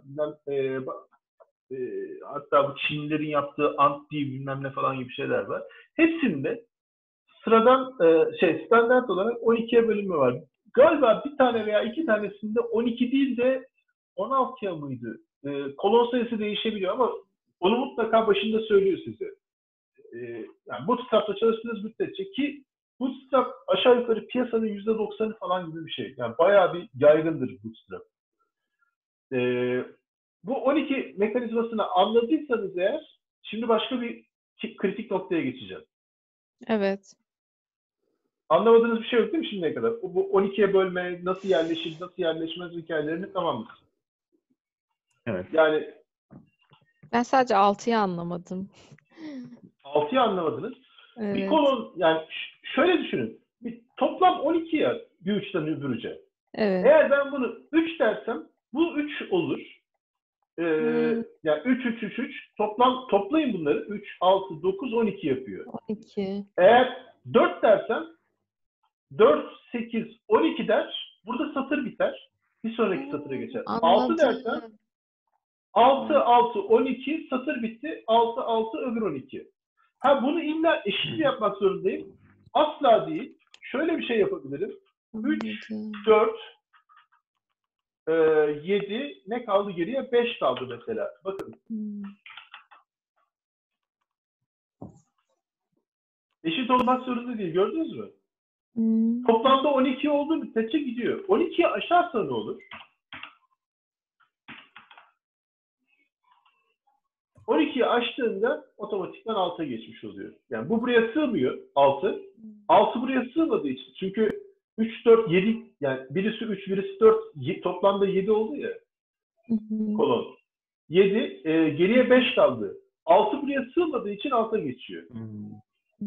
Hatta bu Çinlilerin yaptığı Ant diye bilmem ne falan gibi şeyler var. Hepsinde sıradan standart olarak 12'ye bölünme var. Galiba bir tane veya iki tanesinde 12 değil de 16'ya mıydı? Kolon sayısı değişebiliyor ama onu mutlaka başında söylüyor size. Yani Bootstrap'ta çalıştığınız müddetçe ki Bootstrap aşağı yukarı piyasanın %90'ı falan gibi bir şey. Yani bayağı bir yaygındır Bootstrap. Bu 12 mekanizmasını anladıysanız eğer, şimdi başka bir kritik noktaya geçeceğim. Evet. Anlamadığınız bir şey yok değil mi şimdiye kadar? Bu 12'ye bölme, nasıl yerleşir, nasıl yerleşmez hikayelerini tamam mı? Evet. Yani Ben sadece 6'yı anlamadım. 6'yı anlamadınız. Bir Evet. kolon, yani şöyle düşünün. Toplam 12 ya bir uçtan öbürüce. Evet. Eğer ben bunu 3 dersem bu 3 olur. Yani 3. Toplayın bunları. 3, 6, 9, 12 yapıyor. 12. Eğer 4 dersem 4, 8, 12 der. Burada satır biter. Bir sonraki satıra geçer. 6 dersem Anladım. 6, 6, 12 satır bitti. 6, 6 öbür 12. Bunu illa eşit yapmak zorundayım. Asla değil. Şöyle bir şey yapabilirim. 3, Anladım. 4, 7 ne kaldı geriye? 5 kaldı mesela. Bakın. Hmm. Eşit olmak zorunda değil. Gördünüz mü? Hmm. Toplamda 12 olduğu müddetçe gidiyor. 12'yi aşarsa ne olur? 12'yi aştığında otomatikman 6'ya geçmiş oluyor. Yani bu buraya sığmıyor 6. 6 buraya sığmadığı için. Çünkü 3, 4, 7 yani birisi 3, birisi 4 toplamda 7 oldu ya Hı hı. kolon. 7 geriye 5 kaldı. 6 buraya sığmadığı için 6'a geçiyor. Hmm.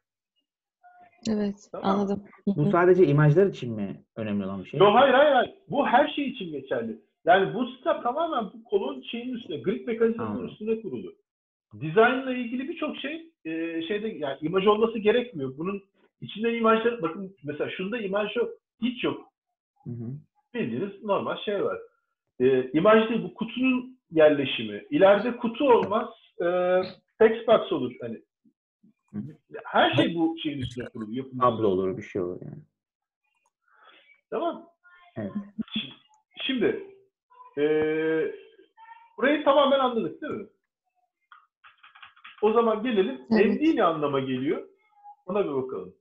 Evet, Tamam mı? anladım. Hı Bu hı. sadece imajlar için mi önemli olan bir şey? Yo, hayır. Bu her şey için geçerli. Yani Bootstrap tamamen bu kolon şeyin üstüne, grid mekanizmasının Anladım. üstüne kurulu. Dizaynla ilgili birçok şey yani imaj olması gerekmiyor. Bunun içinde imajlar, bakın mesela şunda imaj yok. Hiç yok. Hı hı. Bildiğiniz normal şey var. İmaj değil, bu kutunun yerleşimi. İleride kutu olmaz, text box olur. Hani her şey bu şeyin üstüne kurulu. Yapılmış. Tablo olur, bir şey olur yani. Tamam. Evet. Şimdi burayı tamamen anladık değil mi? O zaman gelelim. Evet. MD ne anlama geliyor? Ona bir bakalım.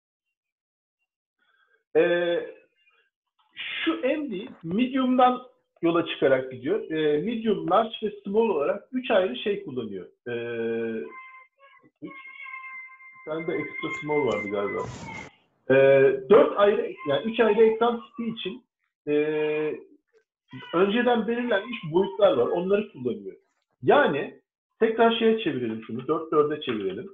Şu MD medium'dan yola çıkarak gidiyor. Medium, large ve small olarak 3 ayrı şey kullanıyor. Bir tane de extra small vardı galiba. 4 ayrı, yani 3 ayrı ekran tipi için önceden belirlenmiş boyutlar var. Onları kullanıyor. Yani tekrar şeye çevirelim şunu. 4:4'e çevirelim.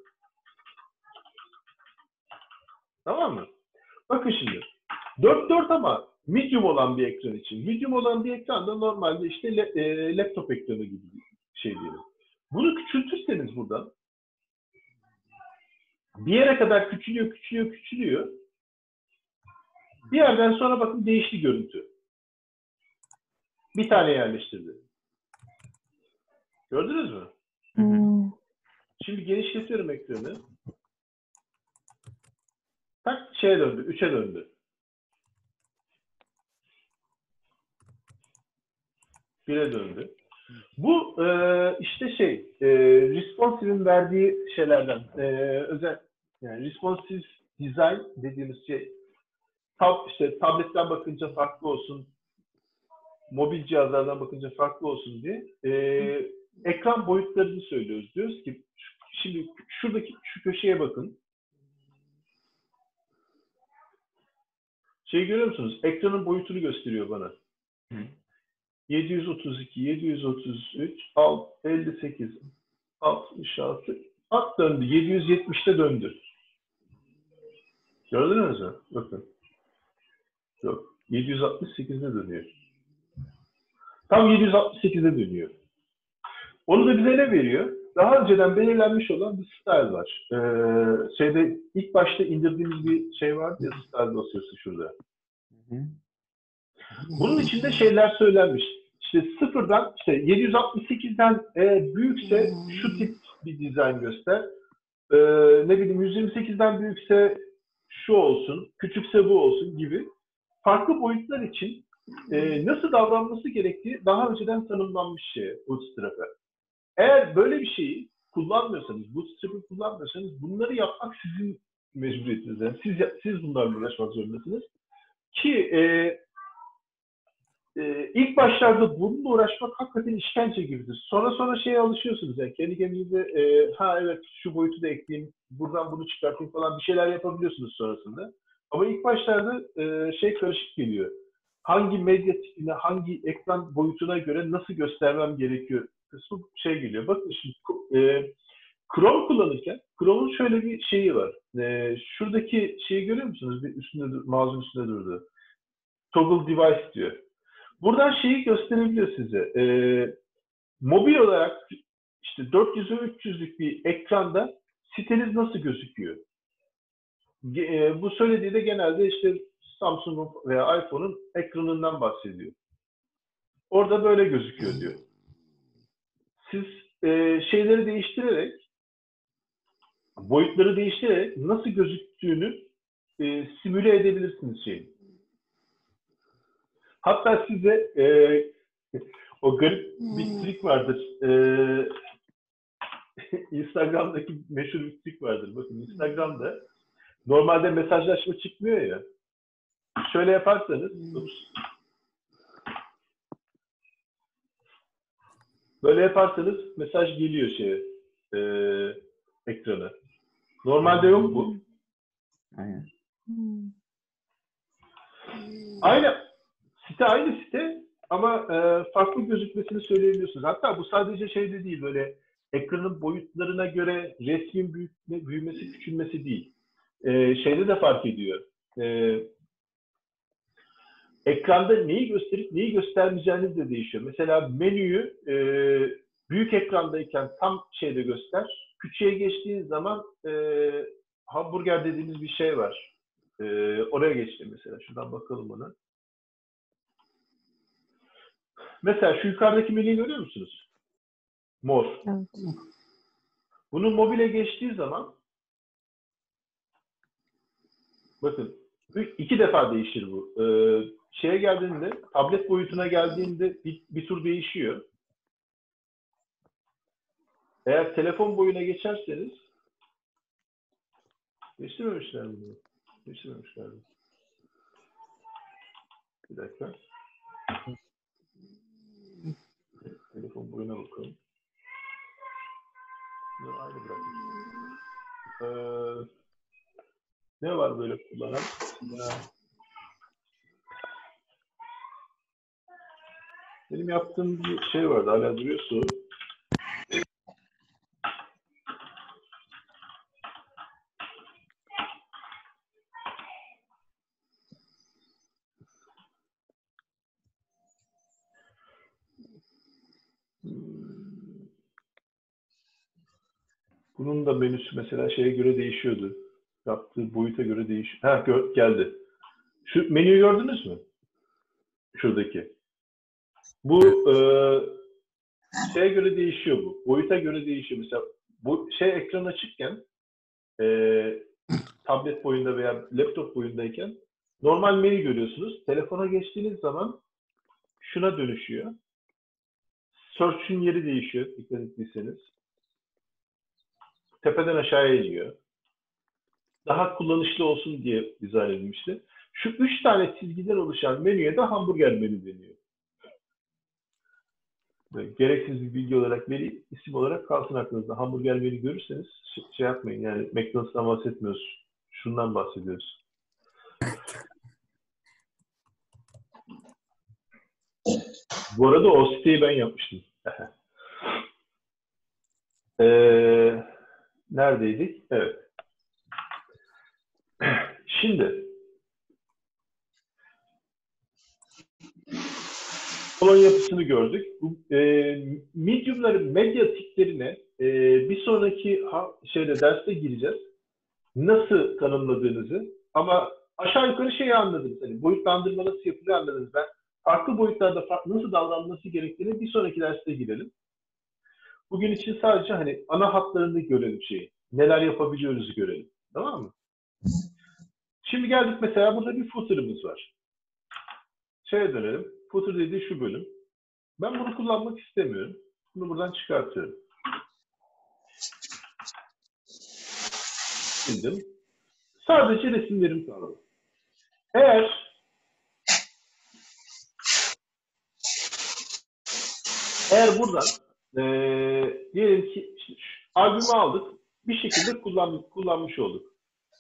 Tamam mı? Bakın şimdi. 4:4 ama medium olan bir ekran için. Medium olan bir ekranda normalde işte laptop ekranı gibi bir şey diyelim. Bunu küçültürseniz buradan bir yere kadar küçülüyor. Bir yerden sonra bakın değişti görüntü. Bir tane yerleştirdi. Gördünüz mü? Hmm. Şimdi genişletiyorum ekranı. Tak şeye döndü, 3'e döndü. 1'e döndü. Bu işte responsive'in verdiği şeylerden özel, yani responsive design dediğimiz şey işte tabletten bakınca farklı olsun, mobil cihazlardan bakınca farklı olsun diye ekran boyutlarını söylüyoruz. Diyoruz ki şimdi şuradaki şu köşeye bakın. Şey görüyor musunuz? Ekranın boyutunu gösteriyor bana. 732, 733, 58, 66, at döndü. 770'te döndü. Gördünüz mü? Bakın. Yok. 768'de dönüyor. Tam 768'de dönüyor. Onu da bize ne veriyor? Daha önceden belirlenmiş olan bir style var. İlk başta indirdiğimiz bir şey vardı ya, style dosyası şurada. Bunun içinde şeyler söylenmiş. İşte sıfırdan, işte 768'den büyükse şu tip bir dizayn göster. Ne bileyim 128'den büyükse şu olsun, küçükse bu olsun gibi farklı boyutlar için nasıl davranması gerektiği daha önceden tanımlanmış şey Bootstrap'e. Eğer böyle bir şeyi kullanmıyorsanız, Bootstrap'ı kullanmıyorsanız bunları yapmak sizin mecburiyetiniz. Yani siz bunlarla uğraşmak zorundasınız. Ki ilk başlarda bununla uğraşmak hakikaten işkence gibidir. Sonra şeye alışıyorsunuz. Yani kendi kendinize ha evet şu boyutu da ekleyeyim, buradan bunu çıkartayım falan bir şeyler yapabiliyorsunuz sonrasında. Ama ilk başlarda şey karışık geliyor. Hangi medya tipine, hangi ekran boyutuna göre nasıl göstermem gerekiyor kısmı şey geliyor. Bakın şimdi Chrome kullanırken Chrome'un şöyle bir şeyi var. Şuradaki şeyi görüyor musunuz? Bir üstünde, mouse'un üstünde durdu. Toggle device diyor. Buradan şeyi gösterebiliyor size. Mobil olarak işte 400'e 300'lük bir ekranda siteniz nasıl gözüküyor? Bu söylediği de genelde işte Samsung'un veya iPhone'un ekranından bahsediyor. Orada böyle gözüküyor diyor. Siz şeyleri değiştirerek, boyutları değiştirerek nasıl gözüktüğünü simüle edebilirsiniz şeyin. Hatta size o garip bir trik vardır. Instagram'daki meşhur bir trik vardır. Bakın Instagram'da normalde mesajlaşma çıkmıyor ya. Şöyle yaparsanız böyle yaparsanız mesaj geliyor ekrana. Normalde yok bu. Aynen. Aynı site ama farklı gözükmesini söyleyebiliyorsunuz. Hatta bu sadece şey de değil, böyle ekranın boyutlarına göre resmin büyümesi, küçülmesi değil. Şeyde de fark ediyor. Ekranda neyi gösterip neyi göstermeyeceğiniz de değişiyor. Mesela menüyü büyük ekrandayken tam şeyde göster. Küçüğe geçtiğiniz zaman hamburger dediğimiz bir şey var. Oraya geçti mesela. Şuradan bakalım ona. Mesela şu yukarıdaki menüyü görüyor musunuz? Mor. Evet. Bunun mobile geçtiği zaman bakın 2 defa değişir bu. Şeye geldiğinde, tablet boyutuna geldiğinde bir tur değişiyor. Eğer telefon boyuna geçerseniz değiştirmemişler mi bunu? Değiştirmemişler mi? Bir dakika. Telefon boyuna bakalım. Aynı bırakın. Ne var böyle kullanan? Benim yaptığım bir şey vardı. Hala duruyor soru. Bunun da menüsü mesela şeye göre değişiyordu. Yaptığı boyuta göre değişiyor. Ha geldi. Şu menüyü gördünüz mü? Şuradaki. Bu şeye göre değişiyor bu. Boyuta göre değişiyor. Mesela bu ekran açıkken tablet boyunda veya laptop boyundayken normal menü görüyorsunuz. Telefona geçtiğiniz zaman şuna dönüşüyor. Search'ün yeri değişiyor. Dikkat ettiyseniz. Tepeden aşağıya iniyor. Daha kullanışlı olsun diye dizayn edilmişti. Şu 3 tane çizgiden oluşan menüye de hamburger menü deniyor. Gereksiz bir bilgi olarak veri, isim olarak kalsın aklınızda. Hamburger veri görürseniz şey yapmayın. Yani McDonald's'tan bahsetmiyoruz. Şundan bahsediyoruz. Bu arada o siteyi ben yapmıştım. Neredeydik? Evet. Şimdi kolon yapısını gördük. Medium'ların medya tiplerine bir sonraki derste gireceğiz. Nasıl tanımladığınızı ama aşağı yukarı şeyi anladınız. Hani boyutlandırma nasıl yapılıyor anladınız. Ben farklı boyutlarda nasıl davranması gerektiğini bir sonraki derste girelim. Bugün için sadece hani ana hatlarını görelim şeyi. Neler yapabiliyoruz görelim. Tamam mı? Şimdi geldik mesela burada bir footer'ımız var. Şeye dönelim. Footer dediği şu bölüm. Ben bunu kullanmak istemiyorum. Bunu buradan çıkartıyorum. Sildim. Sadece resimlerim kaldı. Eğer buradan diyelim ki albümü aldık. Bir şekilde kullanmış olduk.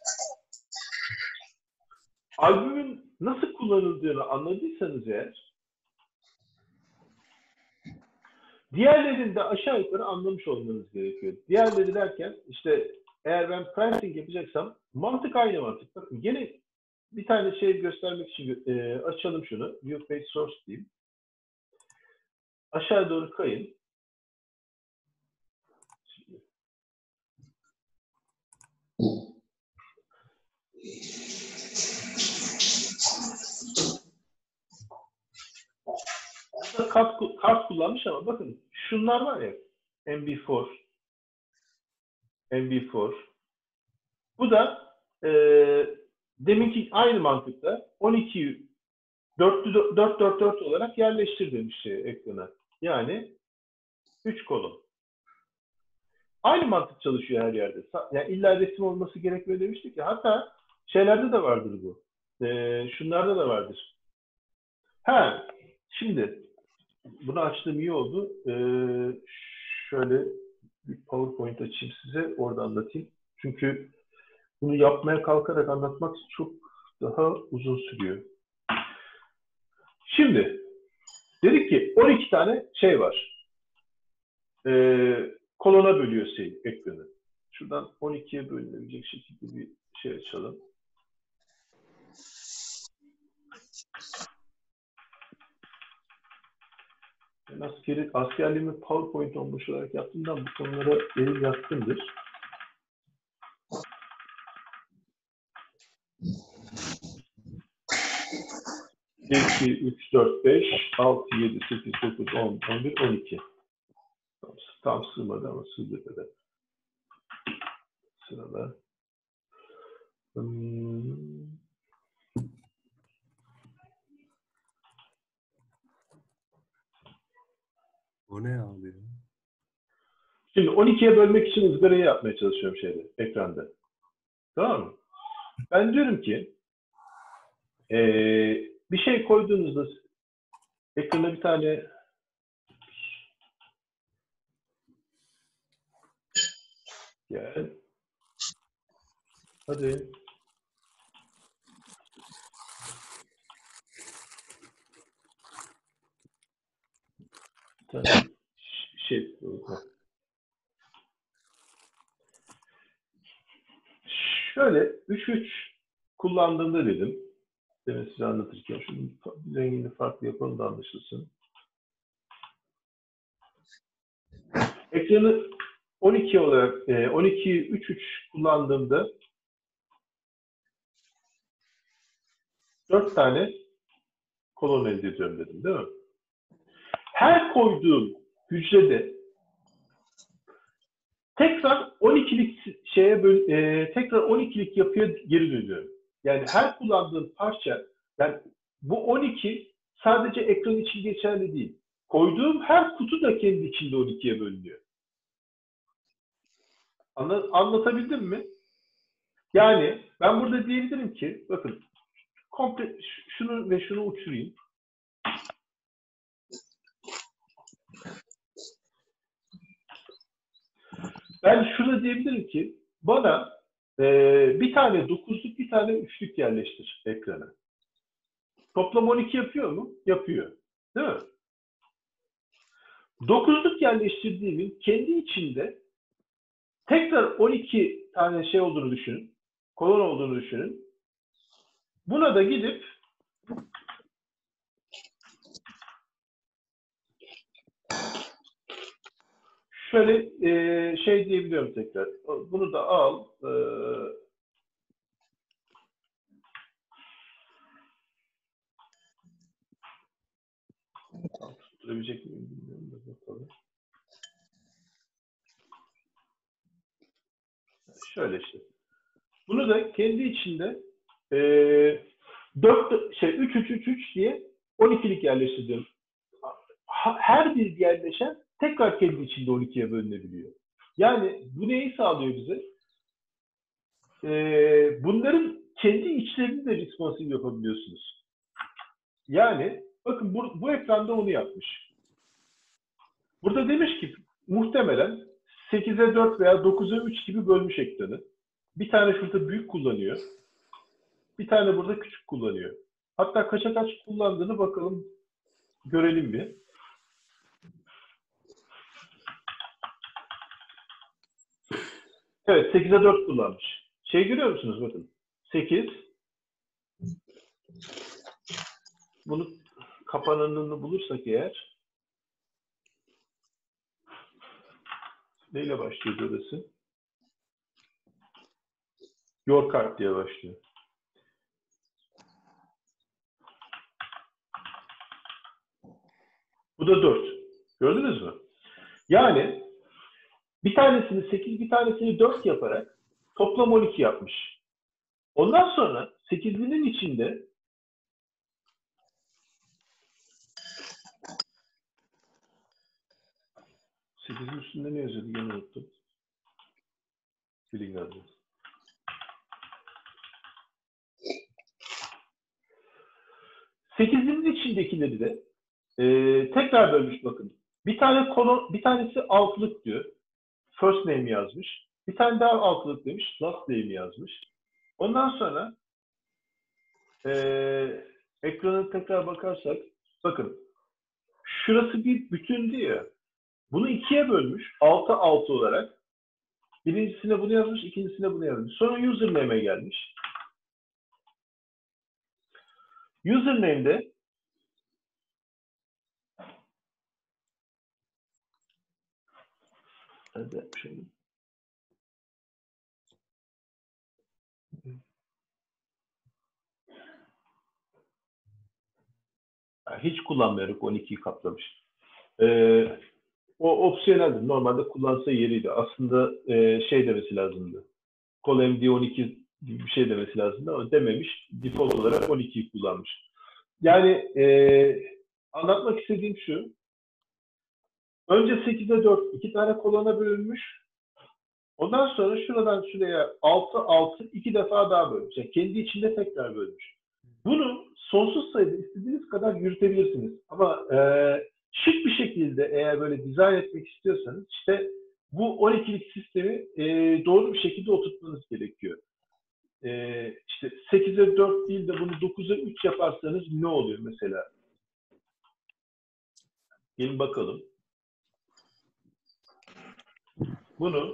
Albümün nasıl kullanıldığını anladıysanız eğer diğerlerini de aşağı yukarı anlamış olmanız gerekiyor. Diğerleri derken işte eğer ben pricing yapacaksam mantık aynı mantık. Bakın yine bir tane şey göstermek için açalım şunu. View Page Source diyeyim. Aşağı doğru kayın. Burada kart kullanmış ama bakın şunlar var ya MB4 bu da deminki aynı mantıkta 12'yi 444 olarak yerleştir demiş ekrana. Yani 3 kolon. Aynı mantık çalışıyor her yerde. Yani illa resim olması gerekmiyor demiştik ya. Hatta şeylerde de vardır bu. Şunlarda da vardır. Şimdi bunu açtığım iyi oldu. Şöyle bir PowerPoint açayım size. Orada anlatayım. Çünkü bunu yapmaya kalkarak anlatmak çok daha uzun sürüyor. Şimdi dedik ki 12 tane şey var. Kolona bölüyor ekranı. Şuradan 12'ye bölünebilecek şekilde bir şey açalım. Ben askerliğimi PowerPoint olmuş olarak yaptığımdan bu konulara elim yatkındır. Bir, 2, 3, 4, 5, 6, 7, 8, 9, 10, 11, 12. Tam sığmadı ama sığdı kadar. Sırada. O ne abi? Şimdi 12'ye bölmek için ızgarayı yapmaya çalışıyorum ekranda. Tamam mı? Ben diyorum ki bir şey koyduğunuzda ekrana bir tane gel. Hadi. Bir tane şöyle 3-3 kullandığımda dedim. Demin size anlatırken şunun rengini farklı yapalım da anlaşılsın. Ekranı 12 olarak 12'yi 3-3 kullandığımda 4 tane kolon elde ediyorum dedim değil mi? Her koyduğum hücrede tekrar 12'lik tekrar 12'lik yapıya geri dönüyorum. Yani her kullandığım parça, yani bu 12 sadece ekran için geçerli değil. Koyduğum her kutu da kendi içinde 12'ye bölünüyor. Anlatabildim mi? Yani ben burada diyebilirim ki, bakın komple şunu ve şunu uçurayım. Ben şunu diyebilirim ki bana bir tane 9'luk bir tane 3'lük yerleştir ekrana. Toplam 12 yapıyor mu? Yapıyor. Değil mi? 9'luk yerleştirdiğimin kendi içinde tekrar 12 tane şey olduğunu düşünün. Kolon olduğunu düşünün. Buna da gidip şöyle şey diyebiliyorum tekrar. Bunu da al. Tutturabilecek miyim bilmiyorum da bakalım. Şöyle işte. Bunu da kendi içinde 3 diye 12'lik yerleştiriyorum. Her bir yerleşen tekrar kendi içinde 12'ye bölünebiliyor. Yani bu neyi sağlıyor bize? Bunların kendi içlerini de responsive yapabiliyorsunuz. Yani bakın bu ekranda onu yapmış. Burada demiş ki muhtemelen 8'e 4 veya 9'a 3 gibi bölmüş ekranı. Bir tane şurada büyük kullanıyor. Bir tane burada küçük kullanıyor. Hatta kaça kaç kullandığını bakalım, görelim bir. Evet, 8'e 4 kullanmış. Şey görüyor musunuz bakın. 8. Bunu kapananını bulursak eğer neyle başlıyor burası? Your card diye başlıyor. Bu da 4. Gördünüz mü? Yani bir tanesini 8, bir tanesini 4 yaparak toplam 12 yapmış. Ondan sonra 8'linin içinde sekizin üstünde ne yazıyordu? Yine unuttum. Bilin galiba. Sekizinin içindekileri de tekrar bölmüş bakın. Bir tane kolon, bir tanesi altılık diyor. First name yazmış. Bir tane daha altılık demiş. Last name yazmış. Ondan sonra ekrana tekrar bakarsak bakın şurası bir bütündü ya. Bunu ikiye bölmüş. 6 olarak. Birincisine bunu yazmış, ikincisine bunu yazmış. Sonra username'e gelmiş. Username'de hiç kullanmayarak 12'yi kaplamış. O opsiyoneldi. Normalde kullansa yeriydi. Aslında şey demesi lazımdı. ColMD 12 gibi bir şey demesi lazımdı ama dememiş. Default olarak 12'yi kullanmış. Yani anlatmak istediğim şu. Önce 8'e 4 iki tane kolona bölünmüş. Ondan sonra şuradan şuraya 6 iki defa daha bölmüş. Yani kendi içinde tekrar bölmüş. Bunu sonsuz sayıda istediğiniz kadar yürütebilirsiniz. Ama şık bir şekilde eğer böyle dizayn etmek istiyorsanız işte bu 12'lik sistemi doğru bir şekilde oturtmanız gerekiyor. İşte 8'e 4 değil de bunu 9'a 3 yaparsanız ne oluyor mesela? Gelin bakalım. Bunu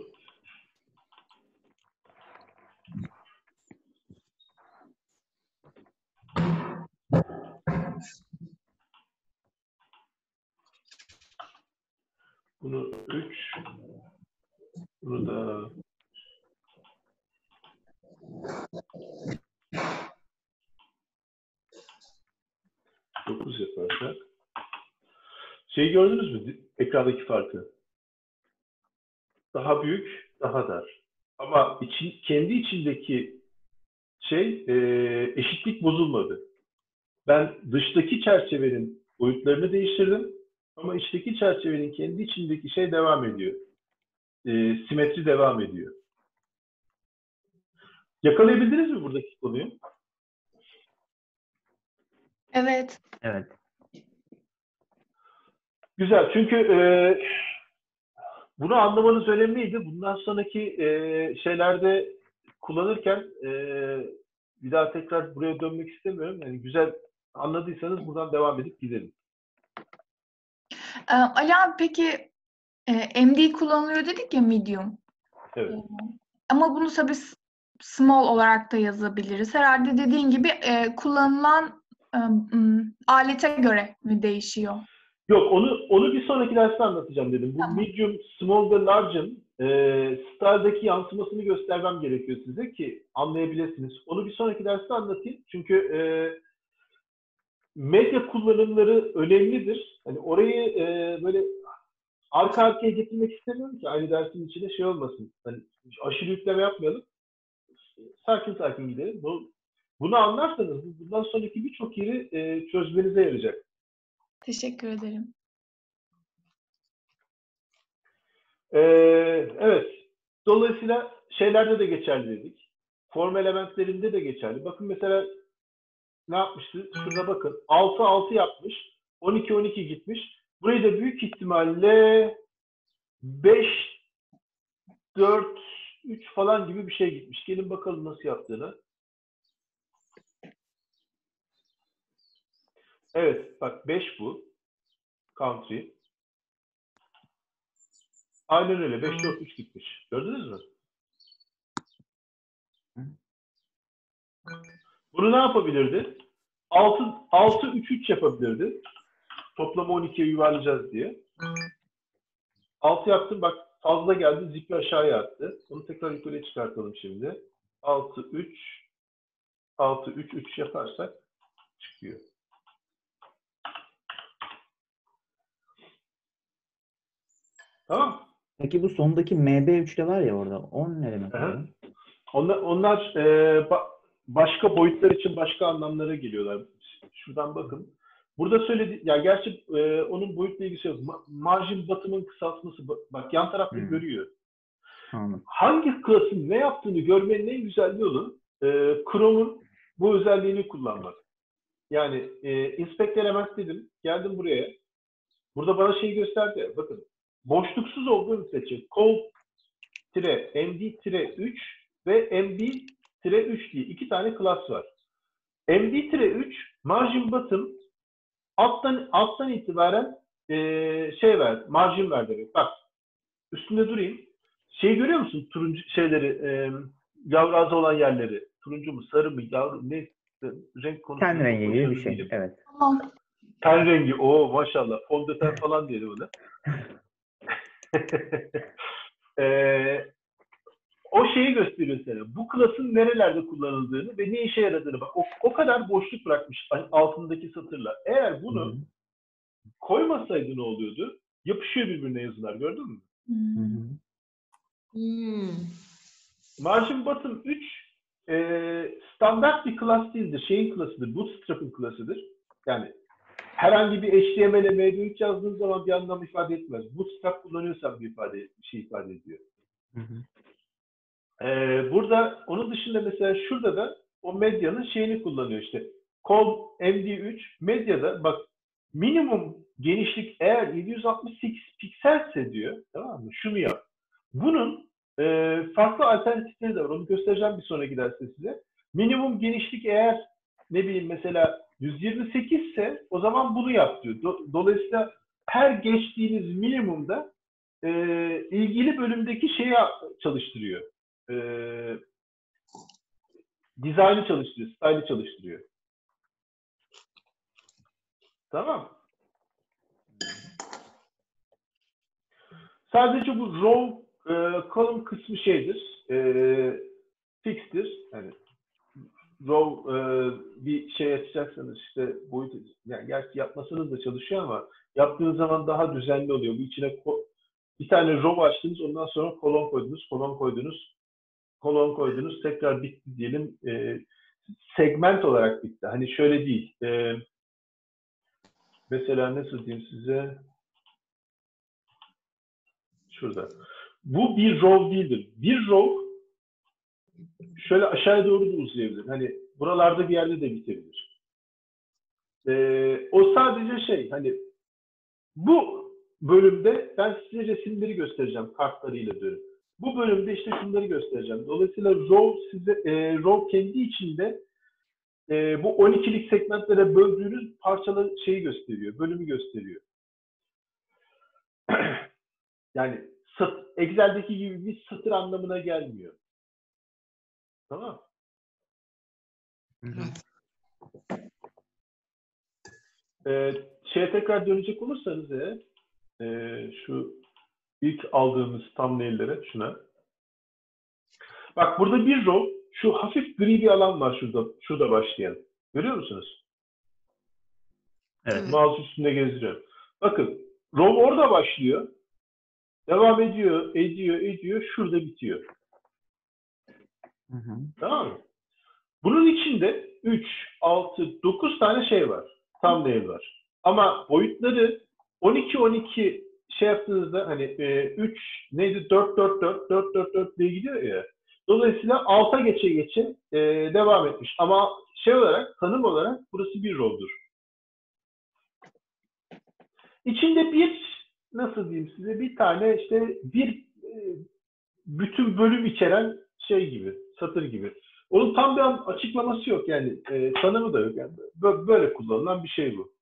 Bunu 3, bunu da 9 yaparsak. Şeyi gördünüz mü? Ekrandaki farkı. Daha büyük, daha dar. Ama kendi içindeki şey eşitlik bozulmadı. Ben dıştaki çerçevenin boyutlarını değiştirdim. Ama içteki çerçevenin kendi içindeki şey devam ediyor. Simetri devam ediyor. Yakalayabildiniz mi buradaki konuyu? Evet. Evet. Güzel. Çünkü bunu anlamanız önemliydi. Bundan sonraki şeylerde kullanırken bir daha tekrar buraya dönmek istemiyorum. Yani güzel anladıysanız buradan devam edip gidelim. Ali abi peki MD kullanılıyor dedik ya medium. Evet. Ama bunu tabii small olarak da yazabiliriz. Herhalde dediğin gibi kullanılan alete göre mi değişiyor? Yok, onu bir sonraki derste anlatacağım dedim. Bu Tamam. medium, small ve large'ın style'daki yansımasını göstermem gerekiyor size ki anlayabilirsiniz. Onu bir sonraki derste anlatayım. Çünkü medya kullanımları önemlidir. Hani orayı böyle arka arkaya getirmek istemiyorum ki aynı dersin içine şey olmasın. Hani aşırı yükleme yapmayalım. Sakin sakin gidelim. Bunu anlarsanız bundan sonraki birçok yeri çözmenize yarayacak. Teşekkür ederim. Evet. Dolayısıyla şeylerde de geçerli dedik. Form elementlerinde de geçerli. Bakın mesela ne yapmıştı? Şurada bakın. 6-6 yapmış. 12-12 gitmiş. Burayı da büyük ihtimalle 5-4-3 falan gibi bir şey gitmiş. Gelin bakalım nasıl yaptığını. Evet. Bak 5 bu. Country. Aynen öyle. 5-4-3 gitmiş. Gördünüz mü? Bunu ne yapabilirdi? 6-3-3 yapabilirdi. Toplamı 12'ye yuvarlayacağız diye. 6 yaptım. Bak fazla geldi. Zipi aşağıya attı. Onu tekrar yukarıya çıkartalım şimdi. 6-3 6-3-3 yaparsak çıkıyor. Tamam. Peki bu sondaki MB3'te var ya orada. 10 ne demek? Aha. oluyor? Onlar başka boyutlar için başka anlamlara geliyorlar. Şuradan bakın. Burada söyledi, ya gerçi onun boyutla ilgisi yok. Margin batımın kısaltması, bak yan tarafta görüyor. Anladım. Hangi klasın ne yaptığını görmenin en güzel yolu Chrome'un bu özelliğini kullanmak. Yani inspect element dedim, geldim buraya. Burada bana şeyi gösterdi. Bakın, boşluksuz olduğunu seçin. Call-md-3 ve md-3 diye iki tane class var. md-3 margin bottom alttan itibaren margin ver demek. Bak, üstünde durayım. Şey görüyor musun? Turuncu şeyleri, yavru ağzı olan yerleri. Turuncu mu, sarı mı, yavru ne? Renk konusunda Ten rengi gibi bir başarılı şey. değilim. Evet. Tamam. Ten rengi. Oo maşallah. Fondöten falan diyelim ona. O şeyi gösteriyor sana. Bu klasın nerelerde kullanıldığını ve ne işe yaradığını. Bak o kadar boşluk bırakmış altındaki satırla. Eğer bunu koymasaydı ne oluyordu? Yapışıyor birbirine yazılar. Gördün mü? Margin bottom 3 standart bir klas değildir. Şeyin klasıdır. Bootstrap'ın klasıdır. Yani herhangi bir HTML'e MD3 yazdığın zaman bir anlam ifade etmez. Bootstrap kullanıyorsan bir şey ifade ediyor. Burada onun dışında mesela şurada da o medyanın şeyini kullanıyor işte. Call MD3 medyada bak minimum genişlik eğer 768 pikselse diyor. Tamam mı? Şunu yap. Bunun farklı alternatifleri de var. Onu göstereceğim bir sonraki derste size. Minimum genişlik eğer ne bileyim mesela 128 ise o zaman bunu yap diyor. Dolayısıyla her geçtiğiniz minimumda ilgili bölümdeki şeyi çalıştırıyor. Dizaynı çalıştırıyor, style'ı çalıştırıyor. Tamam. Sadece bu row column kısmı şeydir, fixtir. Yani row bir şey açacaksanız işte boyut, yani gerçi yapmasanız da çalışıyor ama yaptığınız zaman daha düzenli oluyor. Bu içine bir tane row açtınız, ondan sonra kolon koydunuz, tekrar bitti diyelim. Segment olarak bitti. Hani şöyle değil. Mesela nasıl diyeyim size? Şurada. Bu bir row değildir. Bir row şöyle aşağıya doğru da uzayabilir. Hani buralarda bir yerde de bitebilir. O sadece şey, hani bu bölümde ben size resimleri göstereceğim kartlarıyla diyorum. Bu bölümde işte şunları göstereceğim. Dolayısıyla row kendi içinde bu 12'lik segmentlere böldüğünüz parçalı şeyi gösteriyor, bölümü gösteriyor. Yani Excel'deki gibi bir satır anlamına gelmiyor. Tamam. Şeye tekrar dönecek olursanız şu ilk aldığımız thumbnail'lere şuna. Bak burada bir row, şu hafif gri bir alan var şurada başlayan. Görüyor musunuz? Evet. Mouse üstünde gezdiriyorum. Bakın row orada başlıyor. Devam ediyor. Şurada bitiyor. Hı hı. Tamam mı? Bunun içinde 3, 6, 9 tane şey var. Thumbnail var. Ama boyutları 12 şey yaptığınızda hani 3 neydi 4 diye gidiyor ya. Dolayısıyla alta geçe devam etmiş. Ama şey olarak, tanım olarak burası bir row'dur. İçinde nasıl diyeyim size, bir tane işte bütün bölüm içeren şey gibi, satır gibi. Onun tam bir açıklaması yok yani, tanımı da yok yani. Böyle kullanılan bir şey bu.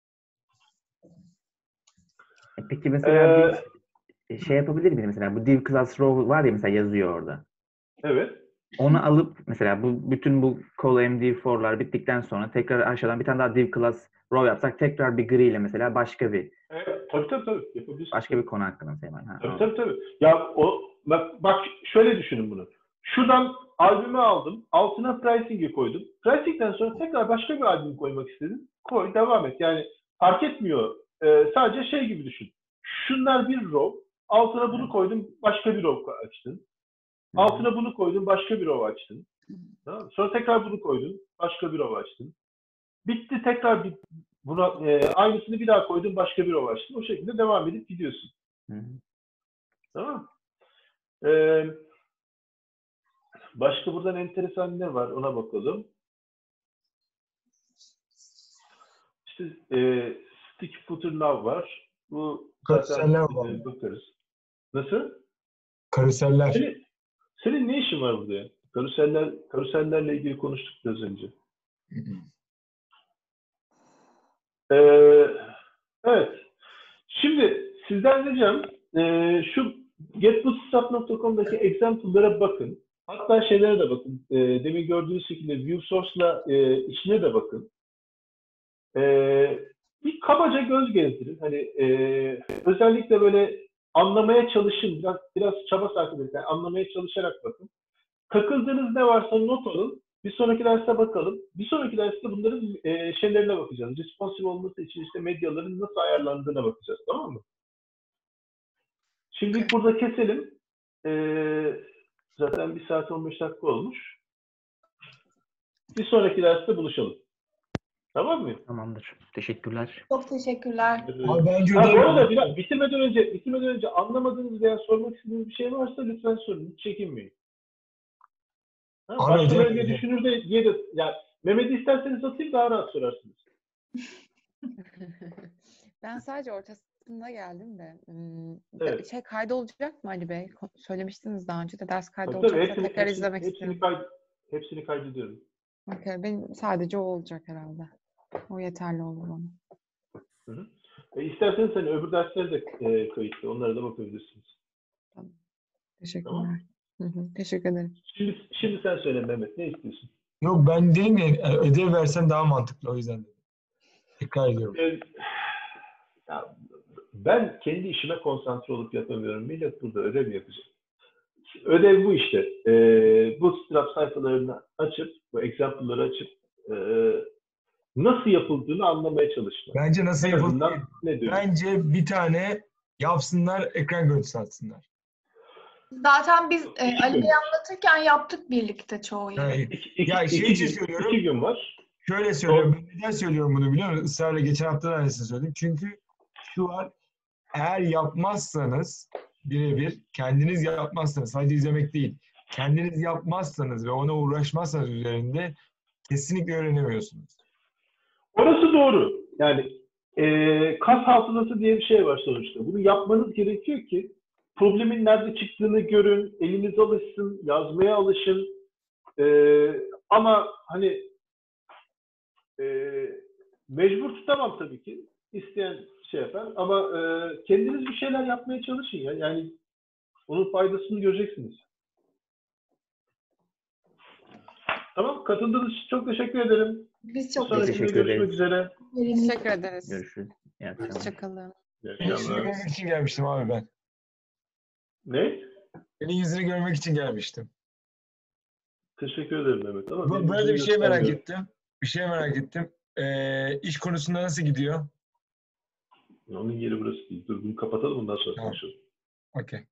Peki mesela bir şey yapabilir miyim mesela? Bu div class row var ya mesela yazıyor orada. Evet. Onu alıp mesela bütün bu call MD4'lar bittikten sonra tekrar aşağıdan bir tane daha div class row yapsak tekrar bir gri ile mesela başka bir Tabii yapabilirsin. başka bir konu hakkında mesela. Tabii. Ya bak şöyle düşünün bunu. Şuradan albümü aldım, altına pricing'i koydum. Pricing'den sonra tekrar başka bir albüm koymak istedim. Koy, devam et. Yani fark etmiyor. Sadece şey gibi düşün. Şunlar bir row, altına bunu koydum, başka bir row açtın. Altına bunu koydun, başka bir row açtın. Tamam. Sonra tekrar bunu koydun, başka bir row açtın. Bitti, tekrar buna aynısını bir daha koydun, başka bir row açtın. O şekilde devam edip gidiyorsun. Tamam. Başka buradan enteresan ne var? Ona bakalım. İşte stick footer nav var. Bu Karuseller var. bakarız. Nasıl? Karuseller. Senin ne işin var burada ya? Karusellerle ilgili konuştuk biraz önce. Evet. Şimdi sizden ricam şu getbootstrap.com'daki example'lara bakın. Hatta şeylere de bakın. Demin gördüğünüz şekilde ViewSource'la içine de bakın. Bir kabaca göz gezdirin. Hani özellikle böyle anlamaya çalışın. Biraz çaba sarf edin. Yani anlamaya çalışarak bakın. Takıldığınız ne varsa not alın. Bir sonraki derste bakalım. Bir sonraki derste bunların şeylerine bakacağız. Responsive olması için işte medyaların nasıl ayarlandığına bakacağız. Tamam mı? Şimdi burada keselim. Zaten 1 saat 15 dakika olmuş. Bir sonraki derste buluşalım. Tamam mı? Tamamdır. Teşekkürler. Çok teşekkürler. Abi bence Bu arada ödev bitirmeden önce anlamadığınız veya sormak istediğiniz bir şey varsa lütfen sorun. Hiç çekinmeyin. Başka bölge düşünür diye de, yani Mehmet'i isterseniz atayım, daha rahat sorarsınız. Ben sadece ortasında geldim de. Evet. Şey kaydı olacak mı Ali Bey? Söylemiştiniz daha önce de ders kaydı Tabii, olacaksa tekrar izlemek istiyorum. Hepsini kaydediyorum. Okay, benim sadece o olacak herhalde. O yeterli olur bana. Hı hı. İsterseniz hani öbür dersler de kayıtlı. Onlara da bakabilirsiniz. Tamam. Teşekkürler. Tamam. Teşekkür ederim. Şimdi sen söyle Mehmet. Ne istiyorsun? Yok, ben dedim ya ödev versen daha mantıklı, o yüzden dedim. Tekrar ediyorum. Ya, ben kendi işime konsantre olup yapamıyorum. Millet burada ödev yapacak. Ödev bu işte. Bootstrap sayfalarını açıp, bu example'ları açıp nasıl yapıldığını anlamaya çalışmak. Bence nasıl En yapılır? azından ne diyor? Bence bir tane yapsınlar, ekran görüntüsü atsınlar. Zaten biz Ali'ye anlatırken yaptık birlikte çoğu yeri. Ya şey için söylüyorum. 2 gün var. Şöyle söylüyorum. Ben neden söylüyorum bunu biliyor musun? Israrla geçen hafta da aynısını söyledim. Çünkü şu var. Eğer yapmazsanız birebir, kendiniz yapmazsanız, sadece izlemek değil, kendiniz yapmazsanız ve ona uğraşmazsanız üzerinde kesinlikle öğrenemiyorsunuz. Orası doğru. Yani kas hafızası diye bir şey var sonuçta. Bunu yapmanız gerekiyor ki problemin nerede çıktığını görün, eliniz alışsın, yazmaya alışın. Ama hani mecbur tutamam tabii ki. İsteyen şey yapar. Ama kendiniz bir şeyler yapmaya çalışın ya. Yani onun faydasını göreceksiniz. Tamam. Katıldığınız için çok teşekkür ederim. Biz çok Sonraki teşekkür görüşmek ederiz. üzere. Teşekkür ederiz. Görüşürüz. İyi akşamlar. Hoşçakalın. İyi Senin yüzünü akşamlar. görmek için gelmiştim abi ben. Ne? Senin yüzünü görmek için gelmiştim. Teşekkür ederim Mehmet. Ama benim Burada bir yüzümü şey merak göstermiyorum. ettim. Bir şey merak ettim. İş konusunda nasıl gidiyor? Onun yeri burası değil. Dur bunu kapatalım ondan sonra Tamam. konuşalım. Okey.